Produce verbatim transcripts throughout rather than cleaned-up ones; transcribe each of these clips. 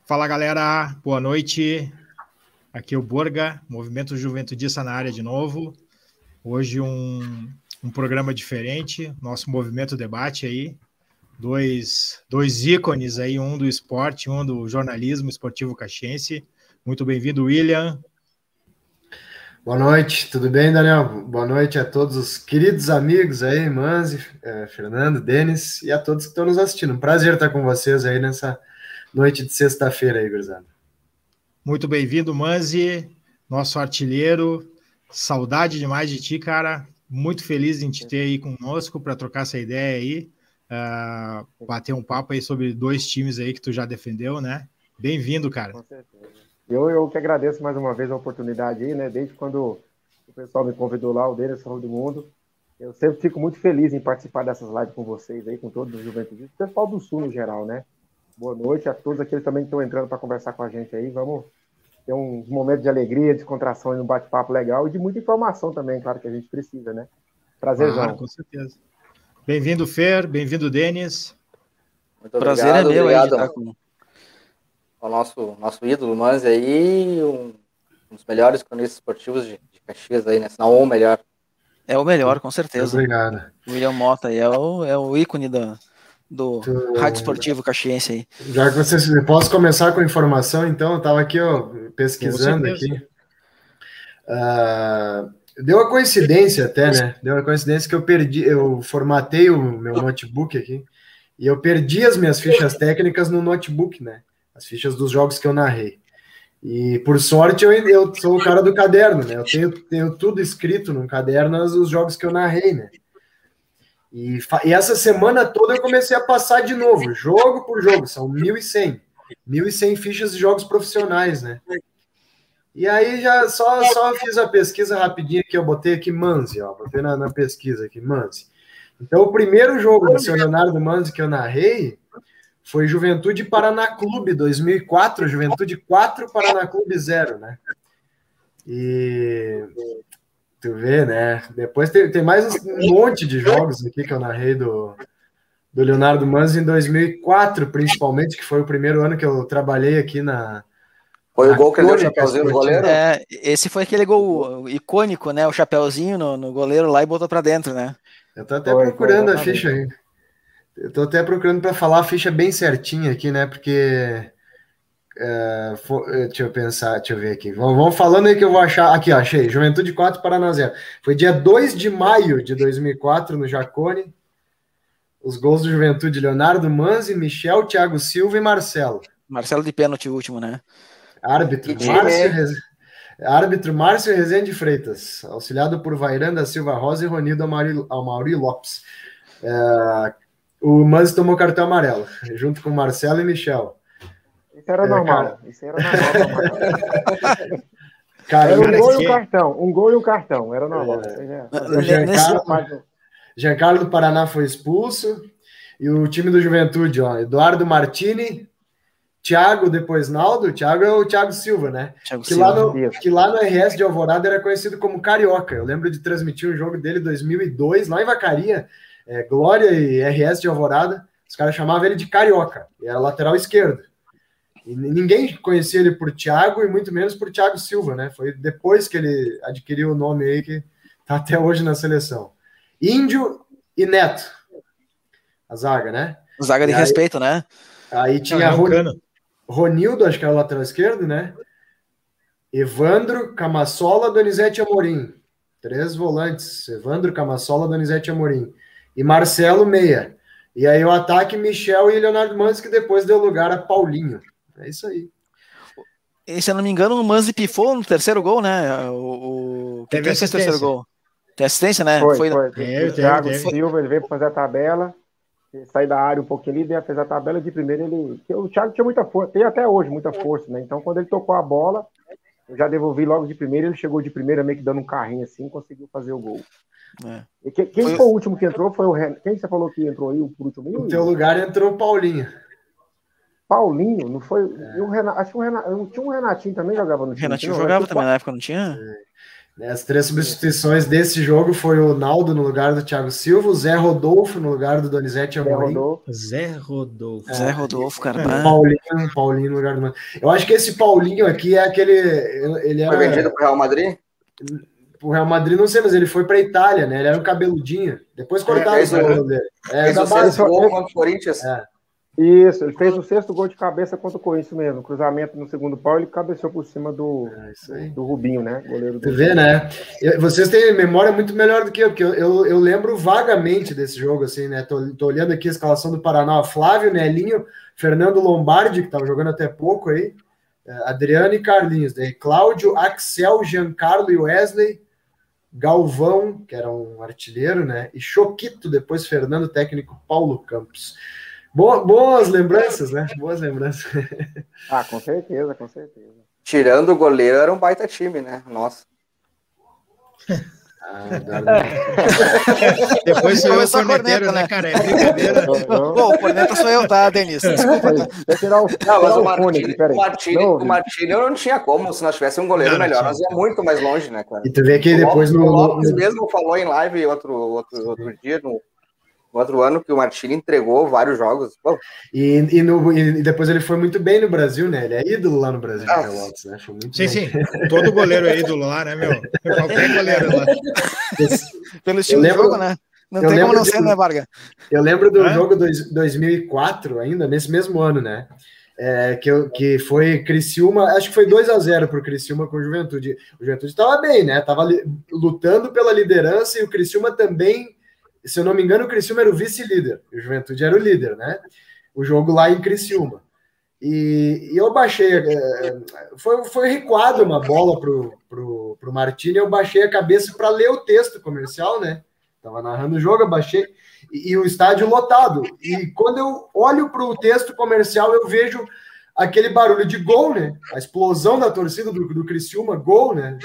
Fala, galera, boa noite. Aqui é o Borga, Movimento Juventudista na área de novo. Hoje um, um programa diferente, nosso Movimento Debate aí. Dois, dois ícones aí, um do esporte, um do jornalismo esportivo caxiense. Muito bem-vindo, William. Boa noite, tudo bem, Daniel? Boa noite a todos os queridos amigos aí, Manzi, eh, Fernando, Denis e a todos que estão nos assistindo. Um prazer estar com vocês aí nessa noite de sexta-feira aí, gurizada. Muito bem-vindo, Manzi, nosso artilheiro. Saudade demais de ti, cara. Muito feliz em te ter aí conosco para trocar essa ideia aí. Uh, bater um papo aí sobre dois times aí que tu já defendeu, né? Bem-vindo, cara. Com certeza. Eu, eu que agradeço mais uma vez a oportunidade aí, né? Desde quando o pessoal me convidou lá, o Denis Saúde do Mundo, eu sempre fico muito feliz em participar dessas lives com vocês aí, com todos os juventudistas, o pessoal do Sul no geral, né? Boa noite a todos aqueles também que estão entrando para conversar com a gente aí. Vamos ter uns momentos de alegria, descontração e um bate-papo legal e de muita informação também, claro que a gente precisa, né? Prazerzão. Ah, com certeza. Bem-vindo, Fer. Bem-vindo, Denis. Muito obrigado. Prazer é meu obrigado. Aí de estar com o nosso, nosso ídolo, Manzi aí, um, um dos melhores cronistas esportivos de, de Caxias aí, né? Se não o melhor. É o melhor, com certeza. Obrigado. O William Mota aí é o, é o ícone da, do tu... rádio esportivo caxiense aí. Já que vocês... Posso começar com informação, então? Eu estava aqui, ó, pesquisando aqui. Uh, deu uma coincidência até, né? Deu uma coincidência que eu perdi, eu formatei o meu notebook aqui e eu perdi as minhas fichas técnicas no notebook, né? As fichas dos jogos que eu narrei. E, por sorte, eu, eu sou o cara do caderno, né? Eu tenho, tenho tudo escrito num caderno, os jogos que eu narrei, né? E, e essa semana toda eu comecei a passar de novo, jogo por jogo, são mil e cem. mil e cem fichas de jogos profissionais, né? E aí já só, só fiz a pesquisa rapidinho que eu botei aqui, Manzi, ó. Botei na, na pesquisa aqui, Manzi. Então, o primeiro jogo do seu Leonardo Manzi que eu narrei foi Juventude Paraná Clube, dois mil e quatro, Juventude quatro, Paraná Clube zero, né? E tu vê, né? Depois tem, tem mais um monte de jogos aqui que eu narrei do, do Leonardo Manzi em dois mil e quatro, principalmente, que foi o primeiro ano que eu trabalhei aqui na... Foi na o gol que ele deu o chapéuzinho no goleiro? É, esse foi aquele gol icônico, né? O chapéuzinho no, no goleiro lá e botou pra dentro, né? Eu tô até foi, procurando foi, a ficha aí. Eu tô até procurando para falar a ficha bem certinha aqui, né? Porque... Uh, for, deixa eu pensar, deixa eu ver aqui. Vamos, vamos falando aí que eu vou achar. Aqui, ó, achei. Juventude quatro, Paraná zero. Foi dia dois de maio de dois mil e quatro, no Jacone. Os gols do Juventude: Leonardo Manzi, Michel, Thiago Silva e Marcelo. Marcelo de pênalti, o último, né? Árbitro, Márcio, Rez... Árbitro Márcio Rezende Freitas. Auxiliado por Vairanda Silva Rosa e Ronildo Amauri, Amauri Lopes. Uh, o Manzi tomou cartão amarelo, junto com Marcelo e Michel. Isso era é, normal. Cara... Isso era normal. Cara, era um gol e um cartão. Um gol e um cartão. Era normal. É. O Giancarlo, Giancarlo do Paraná foi expulso. E o time do Juventude, ó, Eduardo Martini, Thiago, depois Naldo. Thiago é o Thiago Silva, né? Thiago que, Silva. Lá no, que lá no R S de Alvorada era conhecido como Carioca. Eu lembro de transmitir um jogo dele em dois mil e dois, lá em Vacaria. É, Glória e R S de Alvorada. Os caras chamavam ele de Carioca. E era lateral esquerdo. E ninguém conhecia ele por Thiago e muito menos por Thiago Silva, né? Foi depois que ele adquiriu o nome aí que tá até hoje na seleção. Índio e Neto. A zaga, né? Zaga de aí, respeito, né? Aí tinha Ron, Ronildo, acho que era o lateral esquerdo, né? Evandro, Camassola, Donizete Amorim. Três volantes. Evandro, Camassola, Donizete Amorim. E Marcelo, meia. E aí o ataque, Michel e Leonardo Manzi, que depois deu lugar a Paulinho. É isso aí. E, se eu não me engano, o Manzi pifou no terceiro gol, né? O, o... Quem fez o terceiro gol? Tem assistência, né? Foi, foi, foi. É, o Thiago Silva, ele veio para fazer a tabela, sair da área um pouquinho ali, fez a tabela de primeiro. Ele... O Thiago tinha muita força, tem até hoje muita força, né? Então, quando ele tocou a bola, eu já devolvi logo de primeira, ele chegou de primeira, meio que dando um carrinho assim, conseguiu fazer o gol. É. E quem quem foi... foi o último que entrou? Foi o Ren... Quem você falou que entrou aí, o último? No teu lugar entrou o Paulinho. Paulinho, não foi? É. E o Renato, acho que o Renato, tinha um Renatinho também que jogava no time. Renatinho não, jogava também quatro... na época, não tinha? As três substituições desse jogo foi o Naldo no lugar do Thiago Silva, o Zé Rodolfo no lugar do Donizete Amorim. Zé Rodolfo. É, Zé Rodolfo, cara. O Paulinho, Paulinho no lugar do... Eu acho que esse Paulinho aqui é aquele... Ele era... Foi vendido pro Real Madrid? O Real Madrid, não sei, mas ele foi para Itália, né? Ele era um cabeludinho. Depois cortaram é, o cabelo dele. É, fez o sexto gol contra o Corinthians. É. Isso, ele fez o sexto gol de cabeça contra o Corinthians mesmo. Cruzamento no segundo pau, ele cabeceou por cima do, é do Rubinho, né? Goleiro do... Você vê, né? Vocês têm memória muito melhor do que eu, porque eu, eu, eu lembro vagamente desse jogo, assim, né? Tô, tô olhando aqui a escalação do Paraná. Flávio, Nelinho, Fernando Lombardi, que estava jogando até pouco aí, Adriano e Carlinhos. Daí Cláudio, Axel, Giancarlo e Wesley, Galvão, que era um artilheiro, né? E Choquito, depois Fernando, técnico Paulo Campos. Boa, boas lembranças, né? Boas lembranças. Ah, com certeza, com certeza. Tirando o goleiro, era um baita time, né? Nossa. Ah, depois sou eu o corneteiro, né, cara? É brincadeira. Pô, o corneta sou eu, tá, Denis? Desculpa. Vai tirar o, não, mas o Martini, o Martini, não, o Martini não tinha como, se nós tivéssemos um goleiro não, melhor, não nós ia muito mais longe, né, cara? E tu vê que o depois Lopes, no... O Lopes mesmo falou em live outro, outro, outro dia, no... outro ano que o Martini entregou vários jogos. E, e, no, e depois ele foi muito bem no Brasil, né? Ele é ídolo lá no Brasil, ah, Pelotas, né? Foi muito sim, bem. sim. Todo goleiro é ídolo lá, né, meu? Qualquer goleiro lá. Pelo estilo lembro, de jogo, né? Não tem como não ser, né, Varga? Eu lembro do ah? jogo dois, dois mil e quatro, ainda, nesse mesmo ano, né? É, que, eu, que foi Criciúma, acho que foi dois a zero pro Criciúma com o Juventude. O Juventude estava bem, né? Tava li, lutando pela liderança e o Criciúma também. Se eu não me engano, o Criciúma era o vice-líder, o Juventude era o líder, né? O jogo lá em Criciúma. E, e eu baixei, foi, foi recuado uma bola pro, pro, pro Martini, eu baixei a cabeça para ler o texto comercial, né? Tava narrando o jogo, eu baixei, e, e o estádio lotado. E quando eu olho pro texto comercial, eu vejo aquele barulho de gol, né? A explosão da torcida do, do Criciúma, gol, né?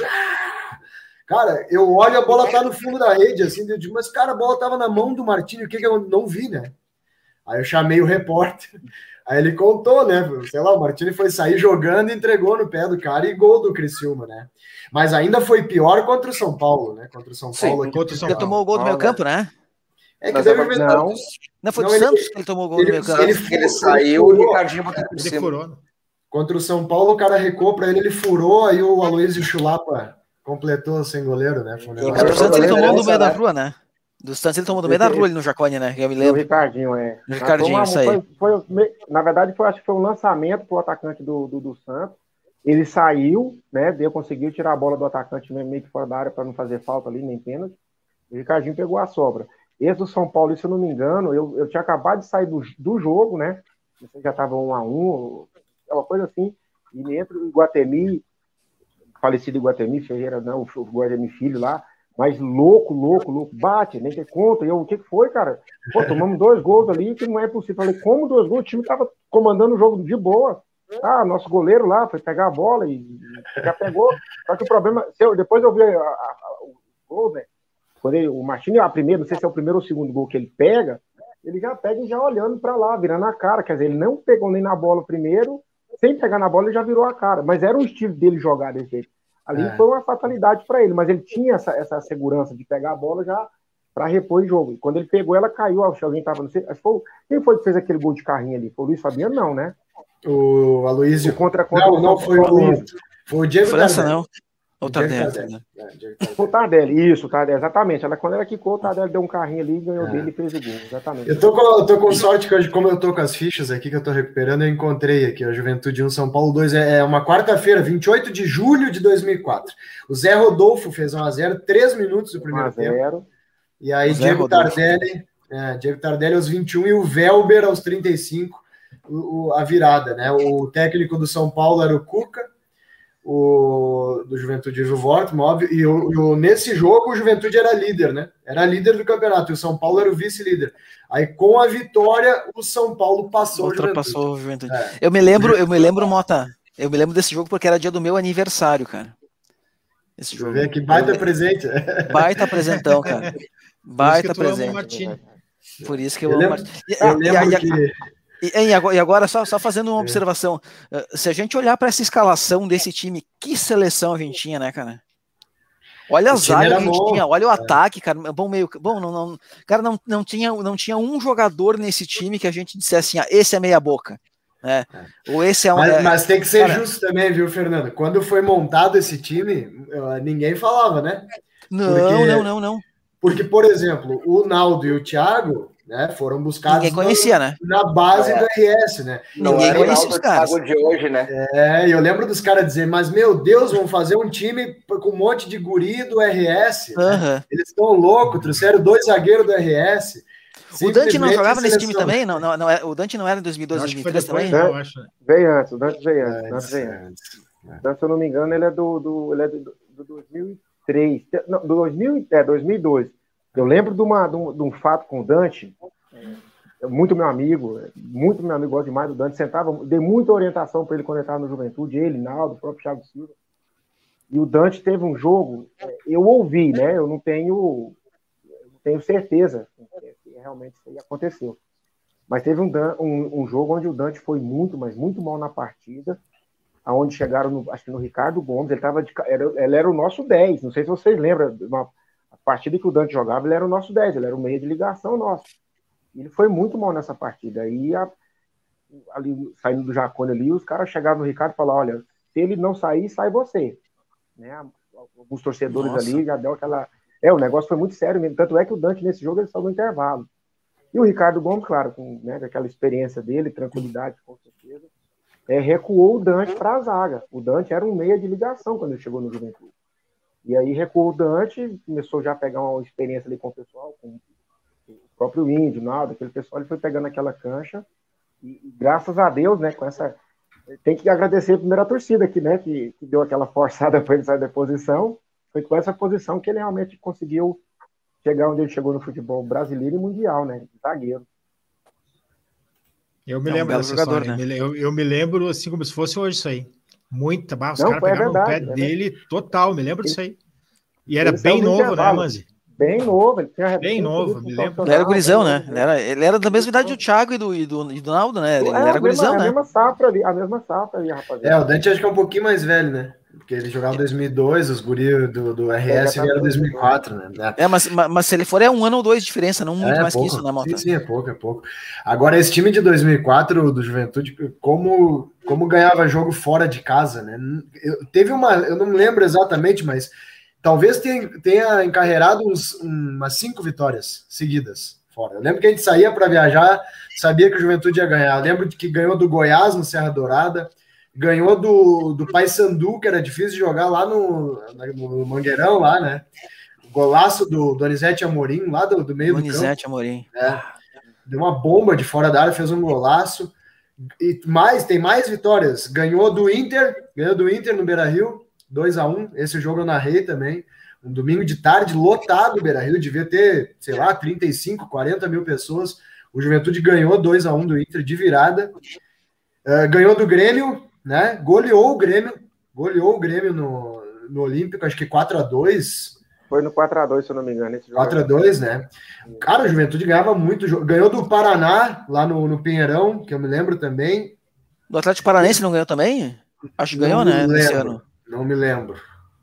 Cara, eu olho, a bola tá no fundo da rede, assim, eu digo, mas, cara, a bola tava na mão do Martini, o que que eu não vi, né? Aí eu chamei o repórter, aí ele contou, né? Sei lá, o Martini foi sair jogando e entregou no pé do cara e gol do Criciúma, né? Mas ainda foi pior contra o São Paulo, né? Contra o São Paulo. Sim, contra o São Paulo. Ele tomou o gol do meio campo, né? É que deve não. não. Não foi do Santos que ele tomou o gol do meio campo. Ele, ele saiu, o Ricardinho botou por cima. Furou. Contra o São Paulo, o cara recuou pra ele, ele furou, aí o Aloysio Chulapa completou sem goleiro, né? Foi um negócio... Do Santos ele tomou do meio da rua, né? Do Santos ele tomou do meio da rua ali no Jacone, né? Eu me lembro. O Ricardinho, é. O Ricardinho, uma, isso aí. Foi, foi, na verdade, foi, acho que foi um lançamento pro atacante do, do, do Santos. Ele saiu, né? Deu, conseguiu tirar a bola do atacante meio que fora da área para não fazer falta ali, nem pênalti. O Ricardinho pegou a sobra. Esse do São Paulo, se eu não me engano, eu, eu tinha acabado de sair do, do jogo, né? Já estava um a um, uma coisa assim. E entra o Iguatemi, falecido Iguatemi, Ferreira, não, o Iguatemi Filho lá, mas louco, louco, louco, bate, nem tem conta. E eu, o que foi, cara? Pô, tomamos dois gols ali, que não é possível. Falei, como dois gols? O time tava comandando o jogo de boa. Ah, nosso goleiro lá foi pegar a bola e já pegou. Só que o problema, eu, depois eu vi a, a, a, o gol, né? Quando ele, o Martini, a primeira, não sei se é o primeiro ou o segundo gol que ele pega, ele já pega e já olhando para lá, virando a cara. Quer dizer, ele não pegou nem na bola primeiro, sem pegar na bola ele já virou a cara. Mas era o estilo dele jogar desse jeito. Ali é. Foi uma fatalidade para ele, mas ele tinha essa, essa segurança de pegar a bola já para repor o jogo. E quando ele pegou, ela caiu. Acho que alguém tava, não sei, acho que foi, quem foi que fez aquele gol de carrinho ali? Foi o Luiz Fabiano, não, né? O Aloysio. Contra, contra não, não foi o Luiz. Foi o Diego França, não. O Tardelli. O Tardelli, isso, o Tardelli, exatamente. Ela, quando ela quicou, o Tardelli deu um carrinho ali, ganhou é. dele e fez o gol, exatamente. Eu tô, com, eu tô com sorte que hoje, como eu tô com as fichas aqui que eu tô recuperando, eu encontrei aqui, a Juventude um, São Paulo dois, é uma quarta-feira, vinte e oito de julho de dois mil e quatro. O Zé Rodolfo fez um a zero, três minutos do primeiro tempo. E aí, Diego Tardelli, é, Diego Tardelli aos vinte e um e o Velber aos trinta e cinco, o, o, a virada, né? O técnico do São Paulo era o Cuca, o do Juventude o Wortmann, óbvio, e o, o, nesse jogo o Juventude era líder, né? Era líder do campeonato, e o São Paulo era o vice-líder. Aí com a vitória, o São Paulo passou Ultrapassou o Juventude. O Juventude. É. Eu me lembro, eu me lembro, Mota, eu me lembro desse jogo porque era dia do meu aniversário, cara. Esse jogo. Ver que baita eu... presente. Baita presentão, cara. Baita presente. Por isso que eu, eu amo lembro, eu lembro que... E agora, só, só fazendo uma observação, se a gente olhar para essa escalação desse time, que seleção a gente tinha, né, cara? Olha a zaga que a gente tinha, olha o é. ataque, cara. Bom, meio, bom, não, não, cara, não, não, tinha, não tinha um jogador nesse time que a gente dissesse assim, ah, esse é meia boca. É. É. Ou esse é um, mas, é, mas tem que ser cara, justo também, viu, Fernando? Quando foi montado esse time, ninguém falava, né? Não, porque, não, não, não. Porque, por exemplo, o Naldo e o Thiago, né, foram buscados ninguém conhecia, no, né? na base é. do R S, né? Ninguém conhecia os caras. De hoje, né? É, eu lembro dos caras dizer, mas meu Deus, vão fazer um time com um monte de guri do R S. Uhum. Né? Eles estão loucos, trouxeram dois zagueiros do R S. O Dante não jogava nesse time também? Não, não, não, o Dante não era em dois mil e dois, dois mil e três também? Não, acho. Veio antes, o Dante veio antes. É, Dante veio antes. É. Dante, se eu não me engano, ele é do, do, ele é do, do dois mil e três. Não, do dois mil, é, dois mil e dois. Eu lembro de, uma, de, um, de um fato com o Dante, é, muito meu amigo, muito meu amigo, gosto demais do Dante, sentava, dei muita orientação para ele quando ele estava no Juventude, ele, Naldo, o próprio Thiago Silva. E o Dante teve um jogo, eu ouvi, né? Eu não tenho, eu não tenho certeza que realmente isso aí aconteceu. Mas teve um, um, um jogo onde o Dante foi muito, mas muito mal na partida, aonde chegaram, no, acho que no Ricardo Gomes, ele, tava de, era, ele era o nosso dez, não sei se vocês lembram, uma a partida que o Dante jogava, ele era o nosso dez, ele era o meio de ligação nosso. Ele foi muito mal nessa partida. Aí, a, ali, saindo do Jacone ali, os caras chegaram no Ricardo e falaram, olha, se ele não sair, sai você. Né? Alguns torcedores Nossa. ali já deu aquela... É, o negócio foi muito sério mesmo. Tanto é que o Dante, nesse jogo, ele saiu no intervalo. E o Ricardo Gomes, claro, com né, aquela experiência dele, tranquilidade, com certeza, é, recuou o Dante para a zaga. O Dante era um meia de ligação quando ele chegou no Juventude. E aí recuou o Dante, começou já a pegar uma experiência ali com o pessoal, com o próprio Índio, Naldo, aquele pessoal, ele foi pegando aquela cancha, e, e graças a Deus, né, com essa... Tem que agradecer a primeira torcida aqui, né, que, que deu aquela forçada para ele sair da posição, foi com essa posição que ele realmente conseguiu chegar onde ele chegou no futebol brasileiro e mundial, né, zagueiro. Eu me é um lembro dessa jogador, história, né? eu, eu me lembro assim como se fosse hoje isso aí. Muita, bah, os caras pegavam o pé né? dele total, me lembro ele, disso aí. E era bem novo, né, Manzi? Bem novo, ele tinha bem novo, me lembro. Ele era gurizão, né? Ele era, ele era da mesma idade do Thiago e do, e do, e do Naldo, né? Ele, é, ele era gurizão, né? A mesma safra ali, a mesma safra ali, rapaziada. É, o Dante acho que é um pouquinho mais velho, né? Porque ele jogava em dois mil e dois, os guris do, do R S é, vieram em dois mil e quatro, né? É, mas, mas, mas se ele for, é um ano ou dois de diferença, não muito é, mais pouco. que isso, né, Mota? Sim, sim, é pouco, é pouco. Agora, esse time de dois mil e quatro, do Juventude, como, como ganhava jogo fora de casa, né? Eu, teve uma, eu não me lembro exatamente, mas talvez tenha, tenha encarreirado uns, umas cinco vitórias seguidas fora. Eu lembro que a gente saía para viajar, sabia que o Juventude ia ganhar. Eu lembro que ganhou do Goiás no Serra Dourada, ganhou do, do Paysandu, que era difícil de jogar lá no, no Mangueirão, lá, né? Golaço do Donizete Amorim, lá do, do meio Donizete do campo. Amorim. É, deu uma bomba de fora da área, fez um golaço. E mais, tem mais vitórias. Ganhou do Inter, ganhou do Inter no Beira-Rio, dois a um. Esse jogo eu narrei também. Um domingo de tarde, lotado o Beira-Rio, devia ter, sei lá, trinta e cinco, quarenta mil pessoas. O Juventude ganhou dois a um do Inter de virada. Uh, ganhou do Grêmio, né? Goleou o Grêmio, goleou o Grêmio no, no Olímpico, acho que quatro a dois. Foi no quatro a dois, se eu não me engano. Esse quatro a dois, né? Cara, o Juventude ganhava muito jogo. Ganhou do Paraná, lá no, no Pinheirão, que eu me lembro também. Do Atlético Paranaense não ganhou também? Acho que ganhou, né? Lembro, nesse ano. Não me lembro.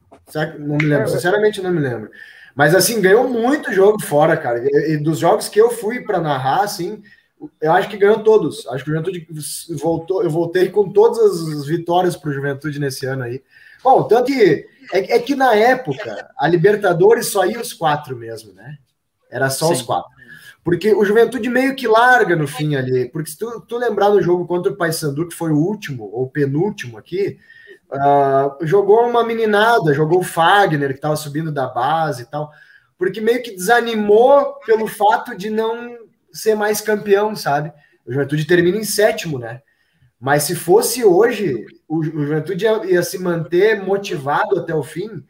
Não me lembro, sinceramente não me lembro. Mas, assim, ganhou muito jogo fora, cara. E, e dos jogos que eu fui para narrar, assim, eu acho que ganhou todos. Acho que o Juventude voltou, eu voltei com todas as vitórias para o Juventude nesse ano aí. Bom, tanto que é, é que na época a Libertadores só ia os quatro mesmo, né? Era só Sim. os quatro. Porque o Juventude meio que larga no fim ali. Porque se tu, tu lembrar do jogo contra o Paysandu, que foi o último, ou penúltimo aqui, uh, jogou uma meninada, jogou o Fagner, que estava subindo da base e tal. Porque meio que desanimou pelo fato de não ser mais campeão, sabe? O Juventude termina em sétimo, né? Mas se fosse hoje, o Juventude ia, ia se manter motivado até o fim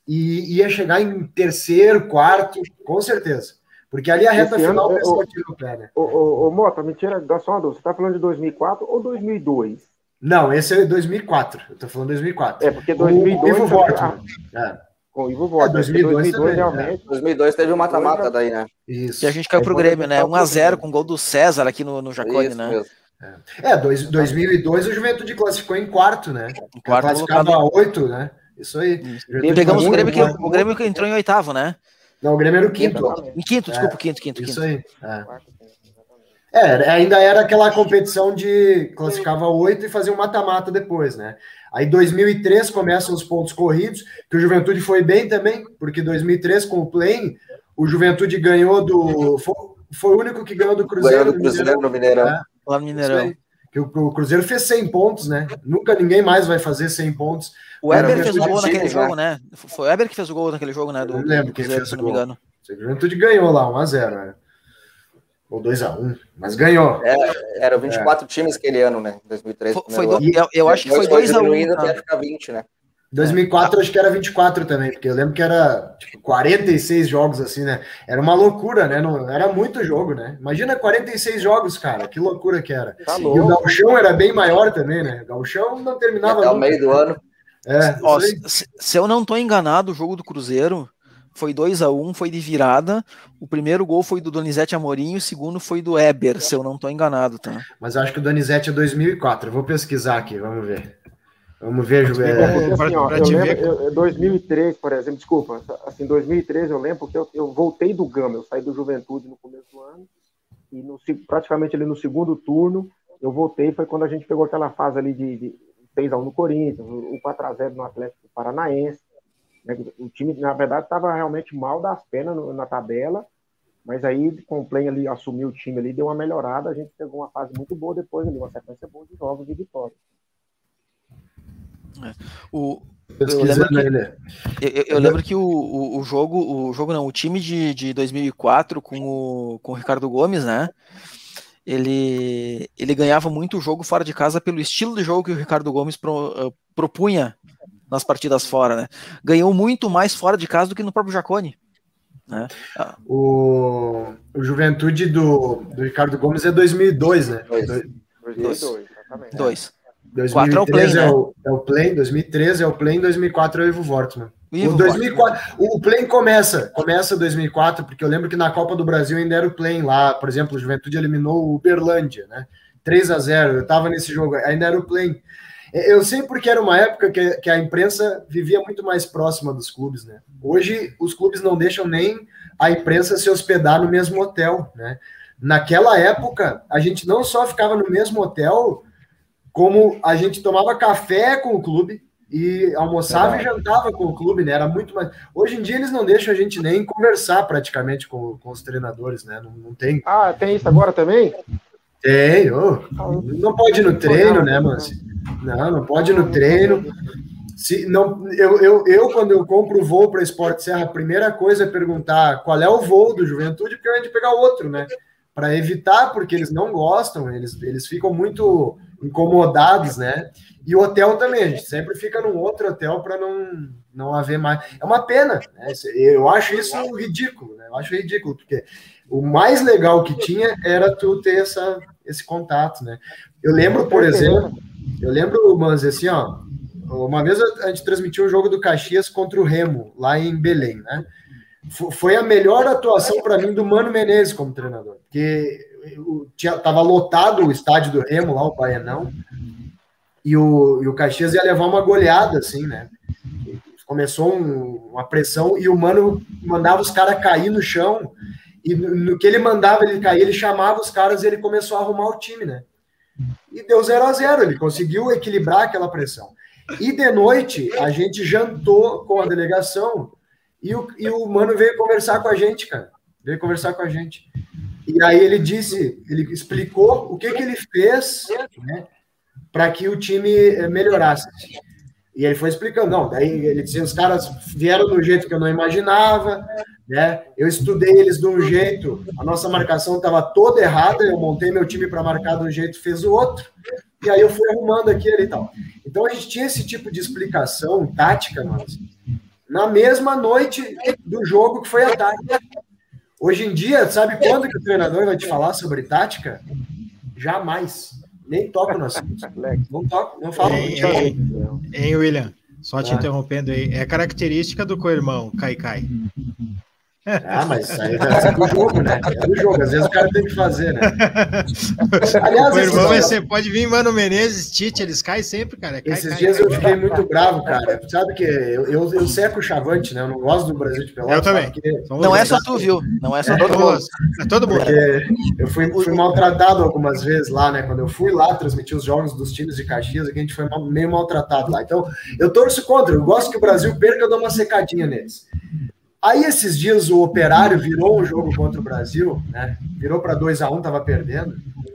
e ia chegar em terceiro, quarto, com certeza. Porque ali a reta Esse final é o tiro no pé, né? Ô, ô, ô Mota, mentira, dá só uma dúvida. Você tá falando de dois mil e quatro ou dois mil e dois? Não, esse é dois mil e quatro. Eu tô falando dois mil e quatro. É, porque dois mil e dois... O Ivo Wortmann. É. Com o Ivo Wortmann. É, dois mil e dois, dois mil e dois realmente. dois mil e dois teve o mata-mata daí, né? Isso. E a gente caiu pro Grêmio, né? um a zero com o gol do César aqui no, no Jacone, né? Mesmo. É, é dois, dois mil e dois o Juventude classificou em quarto, né? Em quarto classificava a oito, né? Isso aí. E pegamos o Grêmio, que, o Grêmio que entrou em oitavo, né? Não, o Grêmio era o quinto. Em quinto, desculpa, é, quinto, quinto, isso quinto. Aí. É. é, ainda era aquela competição de classificava oito e fazia um mata-mata depois, né? Aí dois mil e três começam os pontos corridos, que o Juventude foi bem também, porque dois mil e três com o play, o Juventude ganhou do... Foi, foi o único que ganhou do Cruzeiro. Ganhou do Cruzeiro no Mineirão. É, lá no Mineirão. Que o, o Cruzeiro fez cem pontos, né? Nunca ninguém mais vai fazer cem pontos. O Weber fez o gol naquele time, jogo, né? Foi o Weber que fez o gol naquele jogo, né? Do, eu não lembro do quem Cruzeiro, fez se o não me gol. engano. O Juventude ganhou lá, um a zero, né? Ou dois a um, mas ganhou. É, eram vinte e quatro é. times aquele ano, né? dois mil e três. Foi, foi do, eu, eu acho que foi dois a um. Tá? Até ficar vinte, né? dois mil e quatro é. acho que era vinte e quatro também, porque eu lembro que era tipo, quarenta e seis jogos assim, né? Era uma loucura, né? Não, era muito jogo, né? Imagina quarenta e seis jogos, cara, que loucura que era. Tá e louco. O Gauchão era bem maior também, né? O Gauchão não terminava até o meio do ano. É, Ó, se, se eu não tô enganado, o jogo do Cruzeiro foi dois a um, foi de virada. O primeiro gol foi do Donizete Amorim, o segundo foi do Eber, se eu não tô enganado, tá? Mas eu acho que o Donizete é dois mil e quatro. Eu vou pesquisar aqui, vamos ver. Vamos ver, Ju. É, assim, ó, eu lembro, eu, dois mil e três, por exemplo, desculpa, assim, dois mil e três eu lembro porque eu, eu voltei do Gama, eu saí do Juventude no começo do ano, e no, praticamente ali no segundo turno, eu voltei, foi quando a gente pegou aquela fase ali de, de seis a um no Corinthians, o quatro a zero no Atlético Paranaense, né? O time, na verdade, estava realmente mal das penas no, na tabela, mas aí, com o Play ali, assumiu o time ali, deu uma melhorada, a gente pegou uma fase muito boa depois ali, uma sequência boa de jogos e vitórias. É. O, eu lembro que, eu, eu lembro que o, o, o jogo, o jogo não, o time de, de dois mil e quatro com o, com o Ricardo Gomes, né? Ele, ele ganhava muito o jogo fora de casa pelo estilo de jogo que o Ricardo Gomes pro, uh, propunha nas partidas fora, né? Ganhou muito mais fora de casa do que no próprio Jacone. Né? Ah. O, o Juventude do, do Ricardo Gomes é dois mil e dois, né? dois mil e dois, exatamente. Dois. dois mil e três é o Play, né? É o Play, dois mil e treze é o Play, em dois mil e quatro é o Ivo Wortmann. Ivo o, dois mil e quatro, o Play começa, começa dois mil e quatro, porque eu lembro que na Copa do Brasil ainda era o Play lá, por exemplo, o Juventude eliminou o Uberlândia, né? três a zero, eu tava nesse jogo, ainda era o Play. Eu sei porque era uma época que, que a imprensa vivia muito mais próxima dos clubes, né? Hoje os clubes não deixam nem a imprensa se hospedar no mesmo hotel, né? Naquela época, a gente não só ficava no mesmo hotel, como a gente tomava café com o clube e almoçava é. e jantava com o clube, né? Era muito mais... Hoje em dia eles não deixam a gente nem conversar praticamente com, com os treinadores, né? Não, não tem... Ah, tem isso agora também? Tem, oh. Não pode ir no treino, né, Mansi? Não, não pode ir no treino. Se, não, eu, eu, eu, quando eu compro o voo para Esporte Serra, a primeira coisa é perguntar qual é o voo do Juventude, porque a gente pegar outro, né? Para evitar, porque eles não gostam, eles, eles ficam muito incomodados, né? E o hotel também, a gente sempre fica num outro hotel para não, não haver mais. É uma pena, né? Eu acho isso ridículo, né? Eu acho ridículo, porque o mais legal que tinha era tu ter essa, esse contato, né? Eu lembro, por exemplo, eu lembro, mas assim, ó, uma vez a gente transmitiu um jogo do Caxias contra o Remo, lá em Belém, né? Foi a melhor atuação para mim do Mano Menezes como treinador, porque estava lotado o estádio do Remo, lá o Baianão, e o, e o Caxias ia levar uma goleada, assim, né? Começou um, uma pressão e o Mano mandava os caras cair no chão, e no, no que ele mandava ele cair, ele chamava os caras e ele começou a arrumar o time, né? E deu zero a zero, ele conseguiu equilibrar aquela pressão. E de noite, a gente jantou com a delegação e o, e o Mano veio conversar com a gente, cara. Veio conversar com a gente. E aí ele disse, ele explicou o que, que ele fez, né, para que o time melhorasse. E ele foi explicando, não, daí ele disse, os caras vieram do jeito que eu não imaginava, né? Eu estudei eles de um jeito, a nossa marcação estava toda errada, eu montei meu time para marcar de um jeito, fez o outro, e aí eu fui arrumando aquele e tal. Então a gente tinha esse tipo de explicação tática, mas na mesma noite do jogo que foi a tática. Hoje em dia, sabe quando que o treinador vai te falar sobre tática? Jamais. Nem toca no assunto. Não toca, não fala. Hein, hein, hein, William? Só te ah. interrompendo aí. É característica do co-irmão Caicai. Ah, mas isso aí é do jogo, né? É do jogo, às vezes o cara tem que fazer, né? Aliás, o irmão, dias, você pode vir, Mano Menezes, Tite, eles caem sempre, cara. Cai, esses cai, dias cai. eu fiquei muito bravo, cara. Sabe que eu, eu, eu seco o Chavante, né? Eu não gosto do Brasil de Pelotas. Eu também. Não é só tu, viu? Não é só todo mundo. É todo mundo. Porque eu fui, fui maltratado algumas vezes lá, né? Quando eu fui lá transmitir os jogos dos times de Caxias, aqui a gente foi meio maltratado lá. Então, eu torço contra. Eu gosto que o Brasil perca, eu dou uma secadinha neles. Aí, esses dias, o Operário virou um jogo contra o Brasil, né? Virou para dois a um, tava perdendo.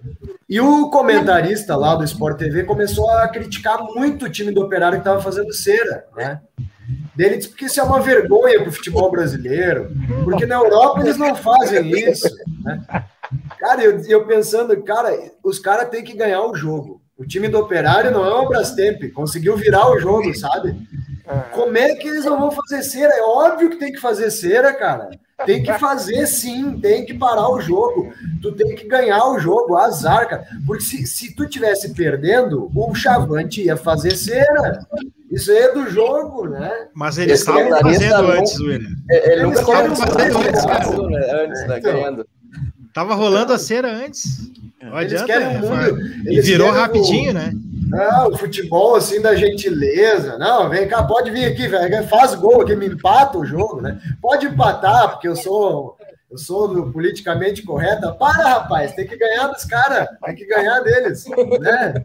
E o comentarista lá do Sport T V começou a criticar muito o time do Operário que tava fazendo cera, né? Dele disse porque isso é uma vergonha pro futebol brasileiro, porque na Europa eles não fazem isso, né? Cara, eu, eu pensando, cara, os caras têm que ganhar o jogo. O time do Operário não é uma Brastemp, conseguiu virar o jogo, sabe? Como é que eles não vão fazer cera? É óbvio que tem que fazer cera, cara. Tem que fazer sim, tem que parar o jogo. Tu tem que ganhar o jogo, azar, cara. Porque se, se tu tivesse perdendo, o Chavante ia fazer cera. Isso aí é do jogo, né? Mas eles estavam fazendo antes, William. Ele nunca estavam fazendo antes, cara. Antes, né, ganhando. Tava rolando a cera antes. Não Eles adianta, querem né? muito. E Eles virou querem rapidinho, o... né? Ah, o futebol, assim, da gentileza. Não, vem cá, pode vir aqui, velho. Faz gol aqui, me empata o jogo, né? Pode empatar, porque eu sou, eu sou politicamente correta. Para, rapaz, tem que ganhar dos caras. Tem que ganhar deles, né?